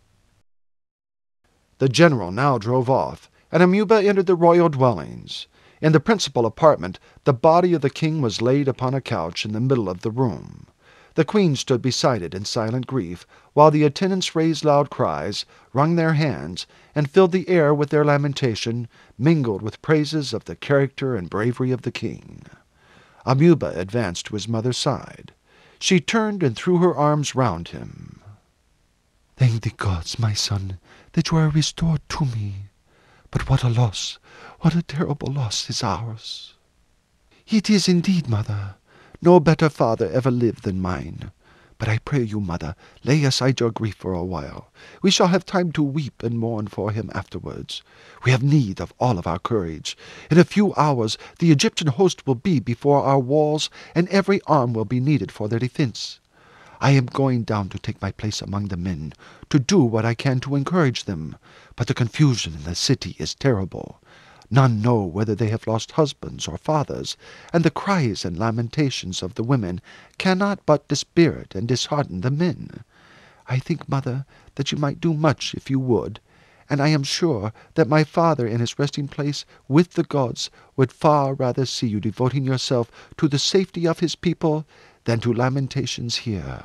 The general now drove off, and Amuba entered the royal dwellings. In the principal apartment, the body of the king was laid upon a couch in the middle of the room. The queen stood beside it in silent grief, while the attendants raised loud cries, wrung their hands, and filled the air with their lamentation, mingled with praises of the character and bravery of the king. Amuba advanced to his mother's side. She turned and threw her arms round him. "Thank the gods, my son, that you are restored to me. But what a loss, what a terrible loss is ours." "It is indeed, mother. No better father ever lived than mine. But I pray you, mother, lay aside your grief for a while. We shall have time to weep and mourn for him afterwards. We have need of all of our courage. In a few hours the Egyptian host will be before our walls, and every arm will be needed for their defense. I am going down to take my place among the men, to do what I can to encourage them. But the confusion in the city is terrible. None know whether they have lost husbands or fathers, and the cries and lamentations of the women cannot but dispirit and dishearten the men. I think, mother, that you might do much if you would, and I am sure that my father in his resting place with the gods would far rather see you devoting yourself to the safety of his people than to lamentations here."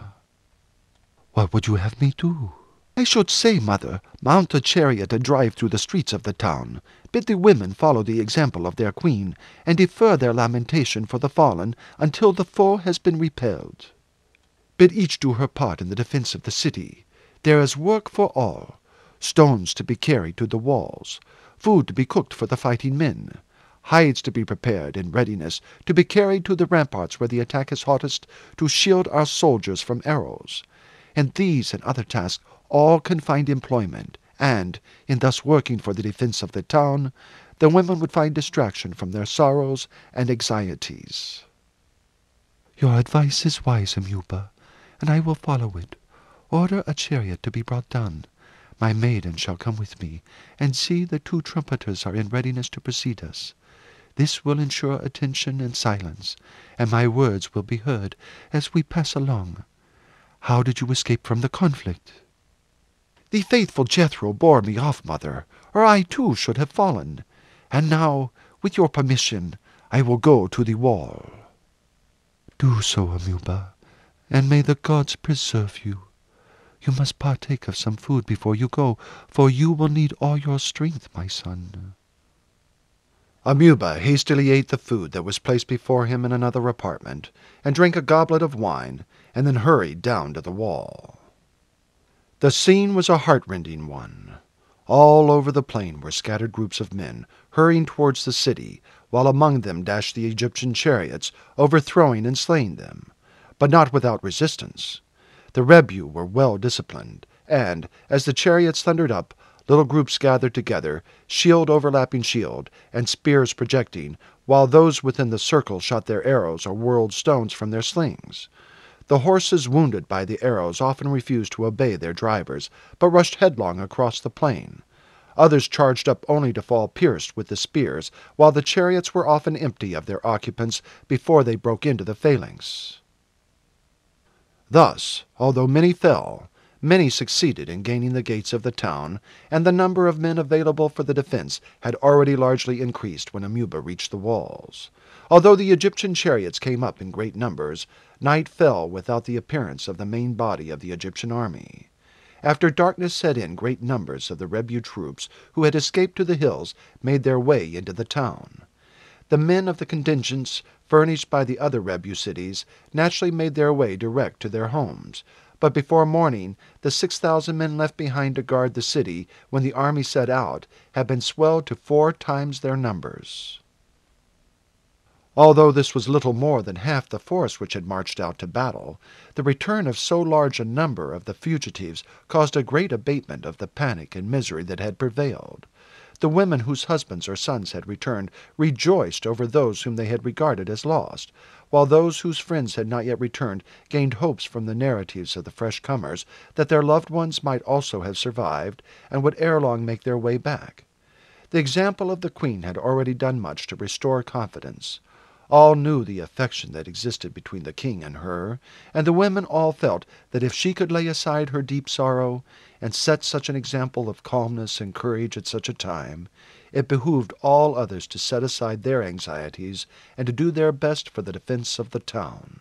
"What would you have me do?" "I should say, mother, mount a chariot and drive through the streets of the town. Bid the women follow the example of their queen, and defer their lamentation for the fallen until the foe has been repelled. Bid each do her part in the defense of the city. There is work for all. Stones to be carried to the walls, food to be cooked for the fighting men, hides to be prepared in readiness to be carried to the ramparts where the attack is hottest, to shield our soldiers from arrows. And these and other tasks all can find employment, and, in thus working for the defense of the town, the women would find distraction from their sorrows and anxieties." "Your advice is wise, Amuba, and I will follow it. Order a chariot to be brought down. My maiden shall come with me, and see that 2 trumpeters are in readiness to precede us. This will ensure attention and silence, and my words will be heard as we pass along. How did you escape from the conflict?" "The faithful Jethro bore me off, mother, or I too should have fallen. And now, with your permission, I will go to the wall." "Do so, Amuba, and may the gods preserve you. You must partake of some food before you go, for you will need all your strength, my son." Amuba hastily ate the food that was placed before him in another apartment, and drank a goblet of wine, and then hurried down to the wall. The scene was a heart-rending one. All over the plain were scattered groups of men, hurrying towards the city, while among them dashed the Egyptian chariots, overthrowing and slaying them, but not without resistance. The Rebu were well disciplined, and, as the chariots thundered up, little groups gathered together, shield overlapping shield, and spears projecting, while those within the circle shot their arrows or whirled stones from their slings. The horses wounded by the arrows often refused to obey their drivers, but rushed headlong across the plain. Others charged up only to fall pierced with the spears, while the chariots were often empty of their occupants before they broke into the phalanx. Thus, although many fell, many succeeded in gaining the gates of the town, and the number of men available for the defense had already largely increased when Amuba reached the walls. Although the Egyptian chariots came up in great numbers, night fell without the appearance of the main body of the Egyptian army. After darkness set in, great numbers of the Rebu troops who had escaped to the hills made their way into the town. The men of the contingents furnished by the other Rebu cities naturally made their way direct to their homes, but before morning the 6,000 men left behind to guard the city when the army set out had been swelled to 4 times their numbers. Although this was little more than half the force which had marched out to battle, the return of so large a number of the fugitives caused a great abatement of the panic and misery that had prevailed. The women whose husbands or sons had returned rejoiced over those whom they had regarded as lost, while those whose friends had not yet returned gained hopes from the narratives of the fresh comers that their loved ones might also have survived and would ere long make their way back. The example of the queen had already done much to restore confidence. All knew the affection that existed between the king and her, and the women all felt that if she could lay aside her deep sorrow, and set such an example of calmness and courage at such a time, it behooved all others to set aside their anxieties and to do their best for the defense of the town.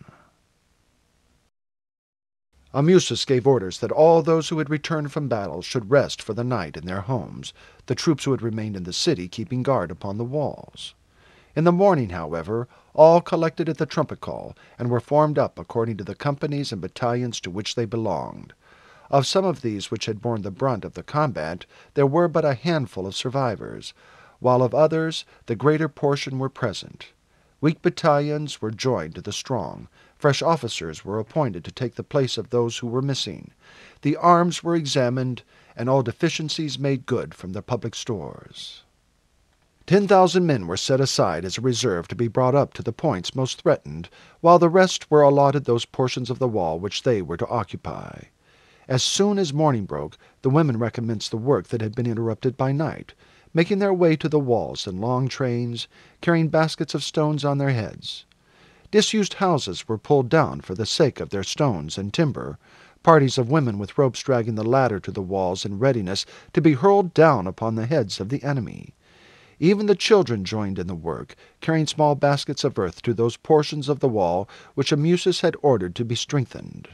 Amuba gave orders that all those who had returned from battle should rest for the night in their homes, the troops who had remained in the city keeping guard upon the walls. In the morning, however, all collected at the trumpet call, and were formed up according to the companies and battalions to which they belonged. Of some of these which had borne the brunt of the combat, there were but a handful of survivors, while of others the greater portion were present. Weak battalions were joined to the strong. Fresh officers were appointed to take the place of those who were missing. The arms were examined, and all deficiencies made good from the public stores. 10,000 men were set aside as a reserve to be brought up to the points most threatened, while the rest were allotted those portions of the wall which they were to occupy. As soon as morning broke, the women recommenced the work that had been interrupted by night, making their way to the walls in long trains, carrying baskets of stones on their heads. Disused houses were pulled down for the sake of their stones and timber, parties of women with ropes dragging the ladder to the walls in readiness to be hurled down upon the heads of the enemy. Even the children joined in the work, carrying small baskets of earth to those portions of the wall which Amuba had ordered to be strengthened.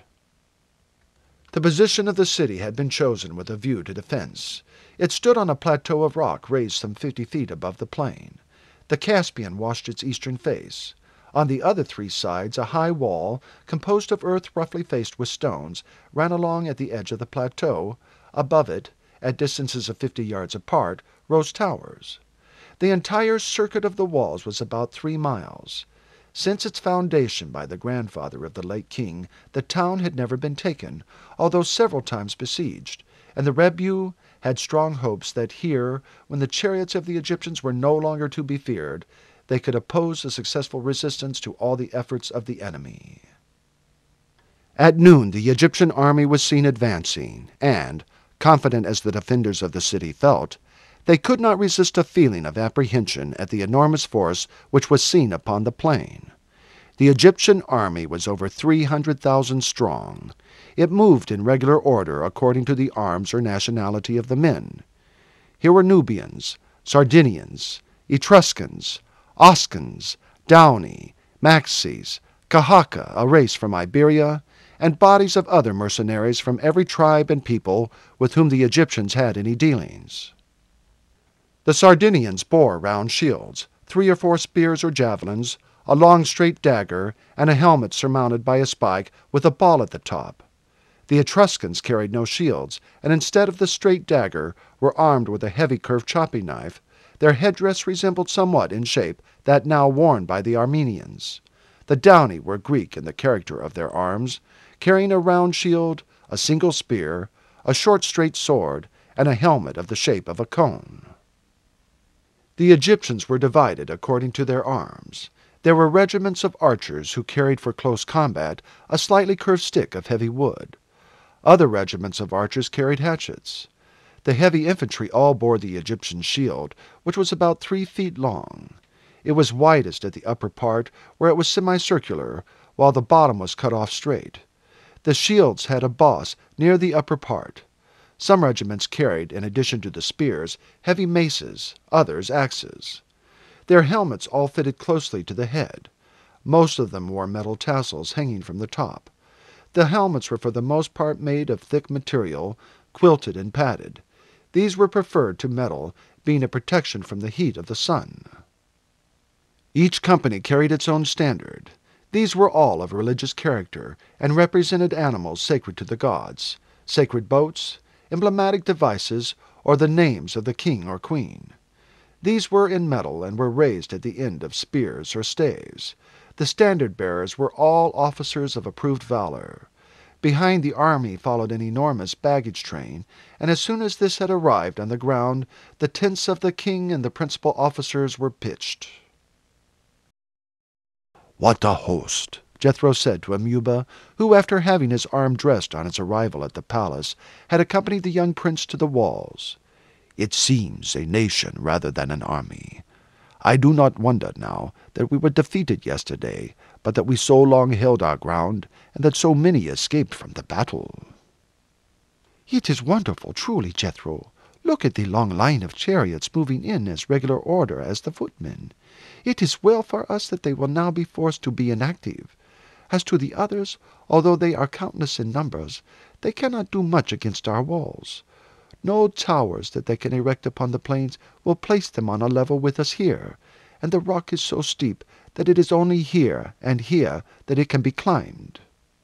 The position of the city had been chosen with a view to defense. It stood on a plateau of rock raised some 50 feet above the plain. The Caspian washed its eastern face. On the other 3 sides a high wall, composed of earth roughly faced with stones, ran along at the edge of the plateau. Above it, at distances of 50 yards apart, rose towers. The entire circuit of the walls was about 3 miles. Since its foundation by the grandfather of the late king, the town had never been taken, although several times besieged, and the Rebu had strong hopes that here, when the chariots of the Egyptians were no longer to be feared, they could oppose a successful resistance to all the efforts of the enemy. At noon the Egyptian army was seen advancing, and, confident as the defenders of the city felt, they could not resist a feeling of apprehension at the enormous force which was seen upon the plain. The Egyptian army was over 300,000 strong. It moved in regular order according to the arms or nationality of the men. Here were Nubians, Sardinians, Etruscans, Oscans, Downi, Maxis, Kahaka, a race from Iberia, and bodies of other mercenaries from every tribe and people with whom the Egyptians had any dealings. The Sardinians bore round shields, 3 or 4 spears or javelins, a long straight dagger, and a helmet surmounted by a spike with a ball at the top. The Etruscans carried no shields, and instead of the straight dagger were armed with a heavy curved chopping knife. Their headdress resembled somewhat in shape that now worn by the Armenians. The Downi were Greek in the character of their arms, carrying a round shield, a single spear, a short straight sword, and a helmet of the shape of a cone. The Egyptians were divided according to their arms. There were regiments of archers who carried for close combat a slightly curved stick of heavy wood. Other regiments of archers carried hatchets. The heavy infantry all bore the Egyptian shield, which was about 3 feet long. It was widest at the upper part, where it was semicircular, while the bottom was cut off straight. The shields had a boss near the upper part. Some regiments carried, in addition to the spears, heavy maces, others axes. Their helmets all fitted closely to the head. Most of them wore metal tassels hanging from the top. The helmets were for the most part made of thick material, quilted and padded. These were preferred to metal, being a protection from the heat of the sun. Each company carried its own standard. These were all of religious character, and represented animals sacred to the gods, sacred boats, emblematic devices, or the names of the king or queen. These were in metal and were raised at the end of spears or staves. The standard-bearers were all officers of approved valor. Behind the army followed an enormous baggage train, and as soon as this had arrived on the ground, the tents of the king and the principal officers were pitched. "What a host!" Jethro said to Amuba, who, after having his arm dressed on his arrival at the palace, had accompanied the young prince to the walls. "It seems a nation rather than an army. I do not wonder now that we were defeated yesterday, but that we so long held our ground, and that so many escaped from the battle." "It is wonderful, truly, Jethro. Look at the long line of chariots moving in as regular order as the footmen. It is well for us that they will now be forced to be inactive. As to the others, although they are countless in numbers, they cannot do much against our walls. No towers that they can erect upon the plains will place them on a level with us here, and the rock is so steep that it is only here and here that it can be climbed."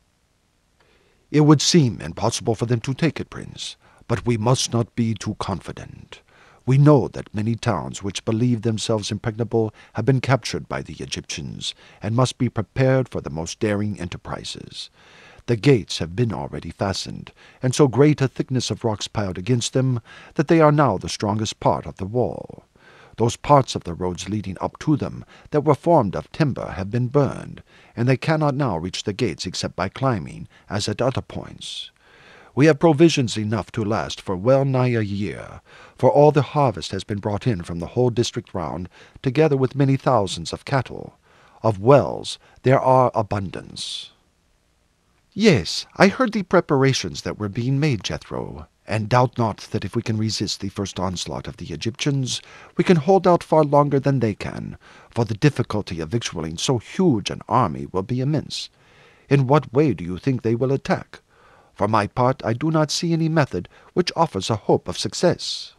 "It would seem impossible for them to take it, Prince, but we must not be too confident. We know that many towns which believe themselves impregnable have been captured by the Egyptians, and must be prepared for the most daring enterprises. The gates have been already fastened, and so great a thickness of rocks piled against them that they are now the strongest part of the wall. Those parts of the roads leading up to them that were formed of timber have been burned, and they cannot now reach the gates except by climbing, as at other points. We have provisions enough to last for well nigh a year, for all the harvest has been brought in from the whole district round, together with many thousands of cattle. Of wells there are abundance." "Yes, I heard the preparations that were being made, Jethro, and doubt not that if we can resist the first onslaught of the Egyptians, we can hold out far longer than they can, for the difficulty of victualling so huge an army will be immense. In what way do you think they will attack? For my part, I do not see any method which offers a hope of success."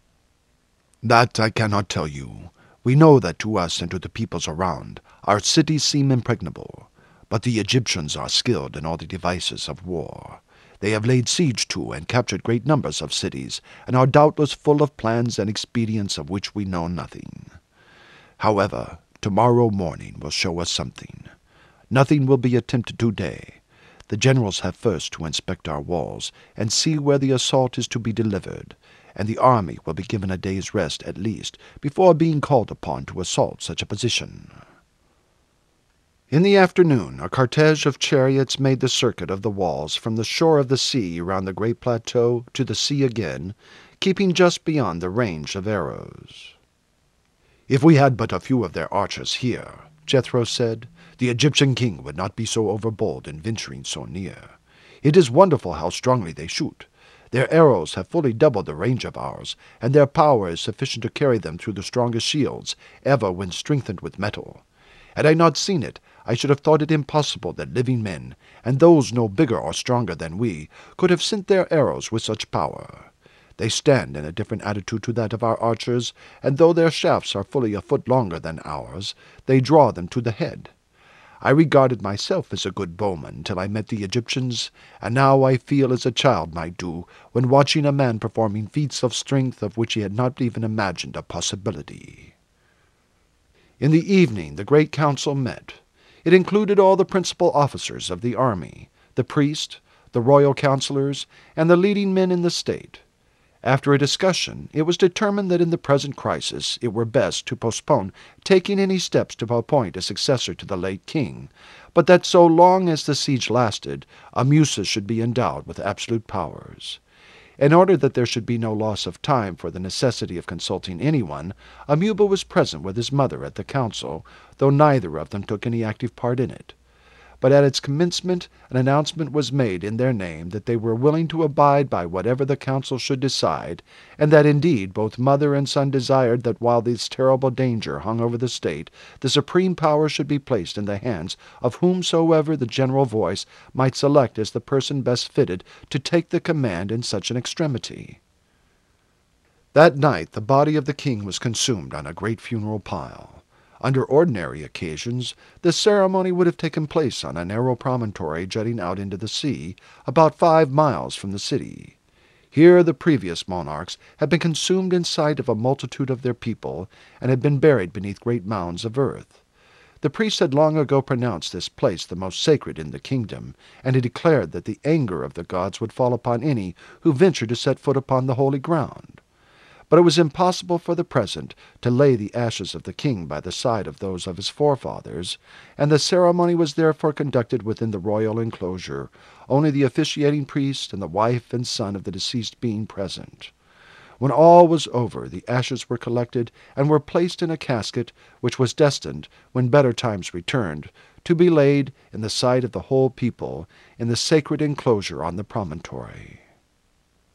"That I cannot tell you. We know that to us and to the peoples around, our cities seem impregnable. But the Egyptians are skilled in all the devices of war. They have laid siege to and captured great numbers of cities, and are doubtless full of plans and expedients of which we know nothing. However, tomorrow morning will show us something. Nothing will be attempted today. The generals have first to inspect our walls, and see where the assault is to be delivered, and the army will be given a day's rest at least before being called upon to assault such a position." In the afternoon, a cortege of chariots made the circuit of the walls from the shore of the sea around the great plateau to the sea again, keeping just beyond the range of arrows. "If we had but a few of their archers here," Jethro said, "the Egyptian king would not be so overbold in venturing so near. It is wonderful how strongly they shoot. Their arrows have fully double the range of ours, and their power is sufficient to carry them through the strongest shields, ever when strengthened with metal. Had I not seen it, I should have thought it impossible that living men, and those no bigger or stronger than we, could have sent their arrows with such power. They stand in a different attitude to that of our archers, and though their shafts are fully a foot longer than ours, they draw them to the head. I regarded myself as a good bowman till I met the Egyptians, and now I feel as a child might do when watching a man performing feats of strength of which he had not even imagined a possibility." In the evening the great council met. It included all the principal officers of the army, the priest, the royal councillors, and the leading men in the state. After a discussion, it was determined that in the present crisis it were best to postpone taking any steps to appoint a successor to the late king, but that so long as the siege lasted, Mysa should be endowed with absolute powers. In order that there should be no loss of time for the necessity of consulting anyone, Amuba was present with his mother at the council, though neither of them took any active part in it. But at its commencement an announcement was made in their name that they were willing to abide by whatever the council should decide, and that indeed both mother and son desired that while this terrible danger hung over the state, the supreme power should be placed in the hands of whomsoever the general voice might select as the person best fitted to take the command in such an extremity. That night the body of the king was consumed on a great funeral pile. Under ordinary occasions, the ceremony would have taken place on a narrow promontory jutting out into the sea, about 5 miles from the city. Here the previous monarchs had been consumed in sight of a multitude of their people, and had been buried beneath great mounds of earth. The priest had long ago pronounced this place the most sacred in the kingdom, and had declared that the anger of the gods would fall upon any who ventured to set foot upon the holy ground. But it was impossible for the present to lay the ashes of the king by the side of those of his forefathers, and the ceremony was therefore conducted within the royal enclosure, only the officiating priest and the wife and son of the deceased being present. When all was over, the ashes were collected and were placed in a casket which was destined, when better times returned, to be laid in the sight of the whole people in the sacred enclosure on the promontory.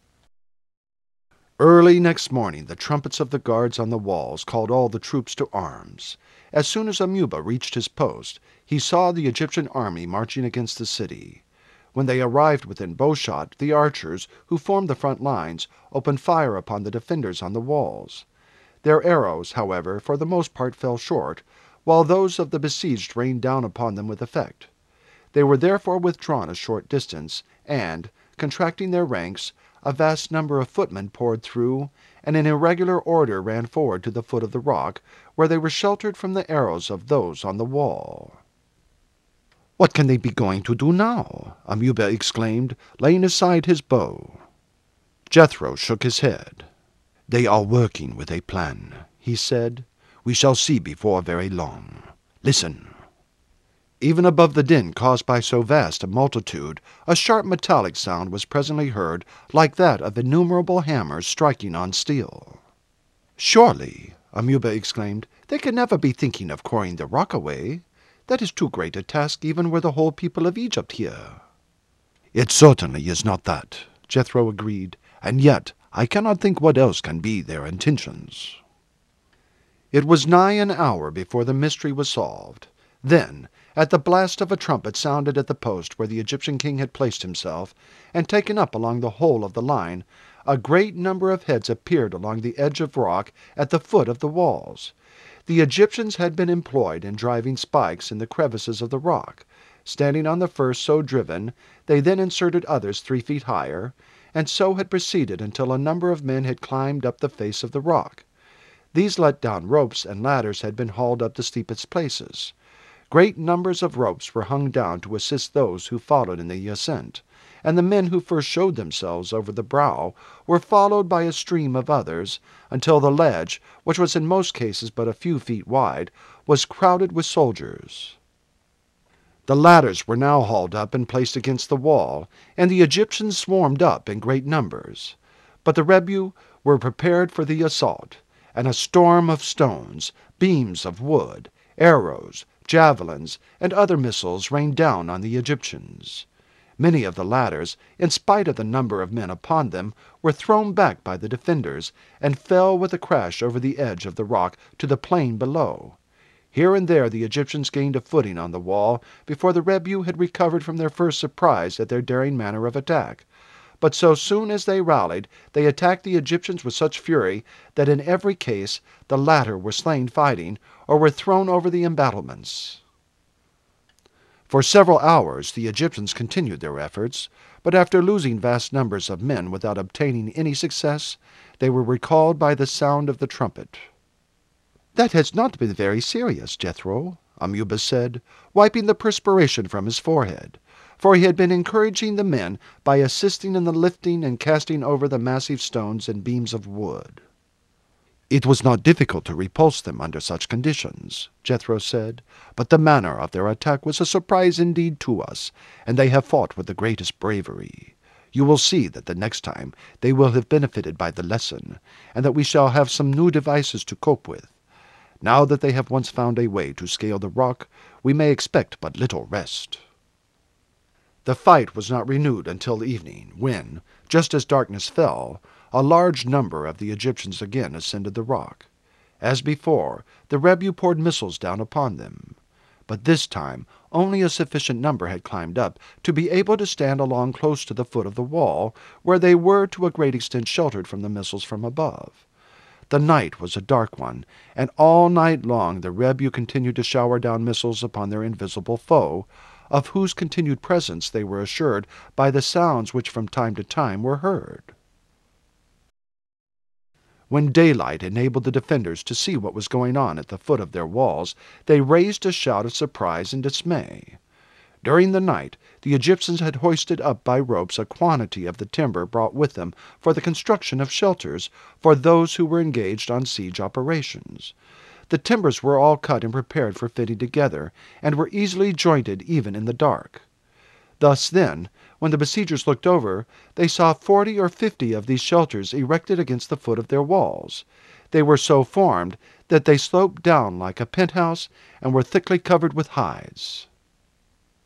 Early next morning the trumpets of the guards on the walls called all the troops to arms. As soon as Amuba reached his post, he saw the Egyptian army marching against the city. When they arrived within bowshot, the archers, who formed the front lines, opened fire upon the defenders on the walls. Their arrows, however, for the most part fell short, while those of the besieged rained down upon them with effect. They were therefore withdrawn a short distance, and, contracting their ranks, a vast number of footmen poured through, and in irregular order ran forward to the foot of the rock, where they were sheltered from the arrows of those on the wall. "What can they be going to do now?" Amuba exclaimed, laying aside his bow. Jethro shook his head. "They are working with a plan," he said. "We shall see before very long. Listen." Even above the din caused by so vast a multitude, a sharp metallic sound was presently heard, like that of innumerable hammers striking on steel. "Surely," Amuba exclaimed, "they can never be thinking of quarrying the rock away. That is too great a task even were the whole people of Egypt here." "It certainly is not that," Jethro agreed, "and yet I cannot think what else can be their intentions." It was nigh an hour before the mystery was solved. Then, at the blast of a trumpet sounded at the post where the Egyptian king had placed himself, and taken up along the whole of the line, a great number of heads appeared along the edge of rock at the foot of the walls. The Egyptians had been employed in driving spikes in the crevices of the rock. Standing on the first so driven, they then inserted others 3 feet higher, and so had proceeded until a number of men had climbed up the face of the rock. These let down ropes and ladders had been hauled up the steepest places. Great numbers of ropes were hung down to assist those who followed in the ascent, and the men who first showed themselves over the brow were followed by a stream of others, until the ledge, which was in most cases but a few feet wide, was crowded with soldiers. The ladders were now hauled up and placed against the wall, and the Egyptians swarmed up in great numbers. But the Rebu were prepared for the assault, and a storm of stones, beams of wood, arrows, javelins, and other missiles rained down on the Egyptians. Many of the ladders, in spite of the number of men upon them, were thrown back by the defenders, and fell with a crash over the edge of the rock to the plain below. Here and there the Egyptians gained a footing on the wall before the Rebu had recovered from their first surprise at their daring manner of attack. But so soon as they rallied, they attacked the Egyptians with such fury that in every case the latter were slain fighting, or were thrown over the embattlements. For several hours the Egyptians continued their efforts, but after losing vast numbers of men without obtaining any success, they were recalled by the sound of the trumpet. "That has not been very serious, Jethro," Amuba said, wiping the perspiration from his forehead, for he had been encouraging the men by assisting in the lifting and casting over the massive stones and beams of wood. "It was not difficult to repulse them under such conditions," Jethro said, "but the manner of their attack was a surprise indeed to us, and they have fought with the greatest bravery. You will see that the next time they will have benefited by the lesson, and that we shall have some new devices to cope with. Now that they have once found a way to scale the rock, we may expect but little rest." The fight was not renewed until evening, when, just as darkness fell, a large number of the Egyptians again ascended the rock. As before, the Rebu poured missiles down upon them. But this time only a sufficient number had climbed up to be able to stand along close to the foot of the wall, where they were to a great extent sheltered from the missiles from above. The night was a dark one, and all night long the Rebu continued to shower down missiles upon their invisible foe, of whose continued presence they were assured by the sounds which from time to time were heard. When daylight enabled the defenders to see what was going on at the foot of their walls, they raised a shout of surprise and dismay. During the night the Egyptians had hoisted up by ropes a quantity of the timber brought with them for the construction of shelters for those who were engaged on siege operations. The timbers were all cut and prepared for fitting together, and were easily jointed even in the dark. Thus, then, when the besiegers looked over, they saw 40 or 50 of these shelters erected against the foot of their walls. They were so formed that they sloped down like a penthouse, and were thickly covered with hides.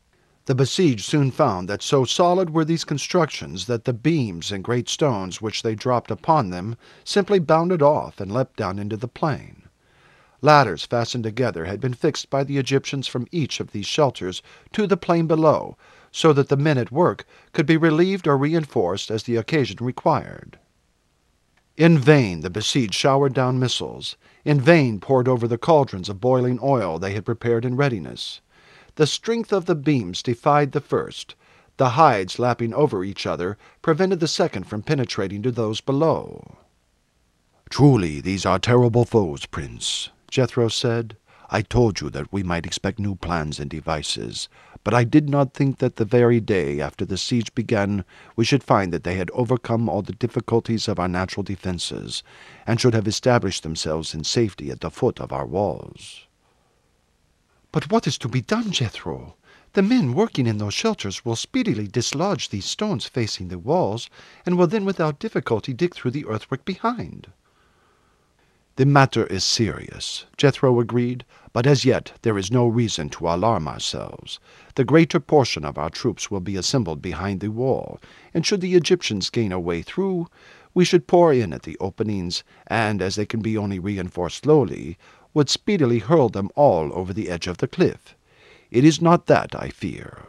The besieged soon found that so solid were these constructions that the beams and great stones which they dropped upon them simply bounded off and leapt down into the plain. Ladders fastened together had been fixed by the Egyptians from each of these shelters to the plain below, so that the men at work could be relieved or reinforced as the occasion required. In vain the besieged showered down missiles. In vain poured over the cauldrons of boiling oil they had prepared in readiness. The strength of the beams defied the first. The hides lapping over each other prevented the second from penetrating to those below. "Truly, these are terrible foes, Prince," Jethro said. "I told you that we might expect new plans and devices, but I did not think that the very day after the siege began we should find that they had overcome all the difficulties of our natural defences, and should have established themselves in safety at the foot of our walls." "But what is to be done, Jethro? The men working in those shelters will speedily dislodge these stones facing the walls, and will then without difficulty dig through the earthwork behind." "The matter is serious," Jethro agreed, "but as yet there is no reason to alarm ourselves. The greater portion of our troops will be assembled behind the wall, and should the Egyptians gain a way through, we should pour in at the openings, and, as they can be only reinforced slowly, would speedily hurl them all over the edge of the cliff. It is not that I fear."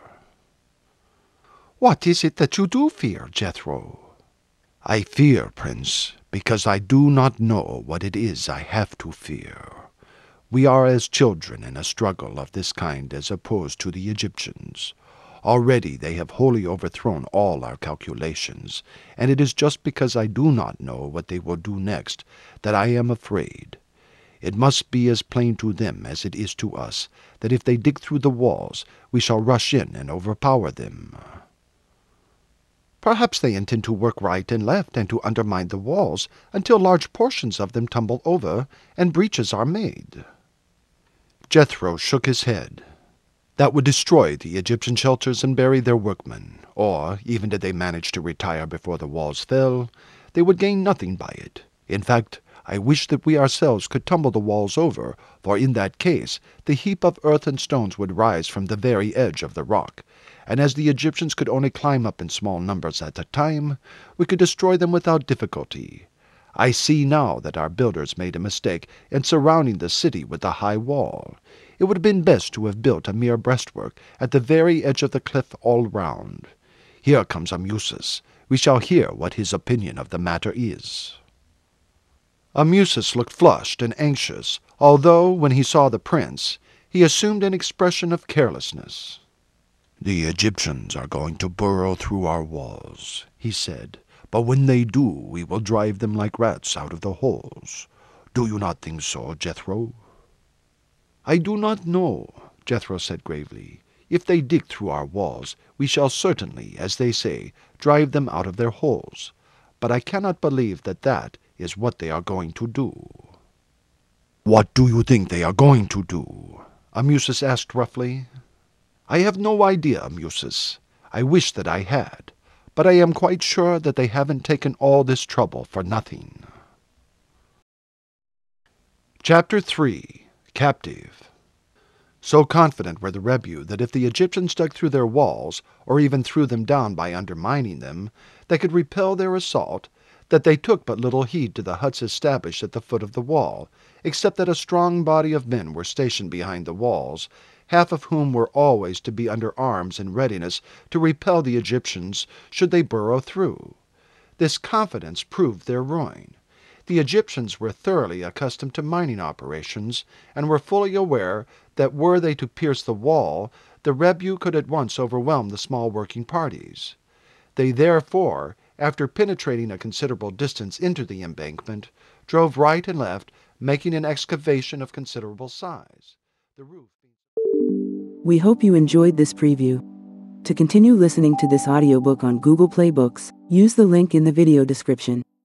"What is it that you do fear, Jethro?" "I fear, Prince, because I do not know what it is I have to fear. We are as children in a struggle of this kind as opposed to the Egyptians. Already they have wholly overthrown all our calculations, and it is just because I do not know what they will do next that I am afraid. It must be as plain to them as it is to us that if they dig through the walls, we shall rush in and overpower them." "Perhaps they intend to work right and left and to undermine the walls until large portions of them tumble over and breaches are made." Jethro shook his head. "That would destroy the Egyptian shelters and bury their workmen, or, even did they manage to retire before the walls fell, they would gain nothing by it. In fact, I wish that we ourselves could tumble the walls over, for in that case the heap of earth and stones would rise from the very edge of the rock, and as the Egyptians could only climb up in small numbers at a time, we could destroy them without difficulty. I see now that our builders made a mistake in surrounding the city with a high wall. It would have been best to have built a mere breastwork at the very edge of the cliff all round. Here comes Amuba. We shall hear what his opinion of the matter is." Amuba looked flushed and anxious, although, when he saw the prince, he assumed an expression of carelessness. "The Egyptians are going to burrow through our walls," he said, "but when they do, we will drive them like rats out of the holes. Do you not think so, Jethro?" "I do not know," Jethro said gravely. "If they dig through our walls, we shall certainly, as they say, drive them out of their holes. But I cannot believe that that is what they are going to do." "What do you think they are going to do?" Amuba asked roughly. "I have no idea, Amuba. I wish that I had, but I am quite sure that they haven't taken all this trouble for nothing." Chapter 3. Captive. So confident were the Rebu that if the Egyptians dug through their walls, or even threw them down by undermining them, they could repel their assault, that they took but little heed to the huts established at the foot of the wall, except that a strong body of men were stationed behind the walls, half of whom were always to be under arms in readiness to repel the Egyptians should they burrow through. This confidence proved their ruin. The Egyptians were thoroughly accustomed to mining operations, and were fully aware that were they to pierce the wall, the Rebu could at once overwhelm the small working parties. They therefore, after penetrating a considerable distance into the embankment, drove right and left, making an excavation of considerable size. The roof. We hope you enjoyed this preview. To continue listening to this audiobook on Google Play Books, use the link in the video description.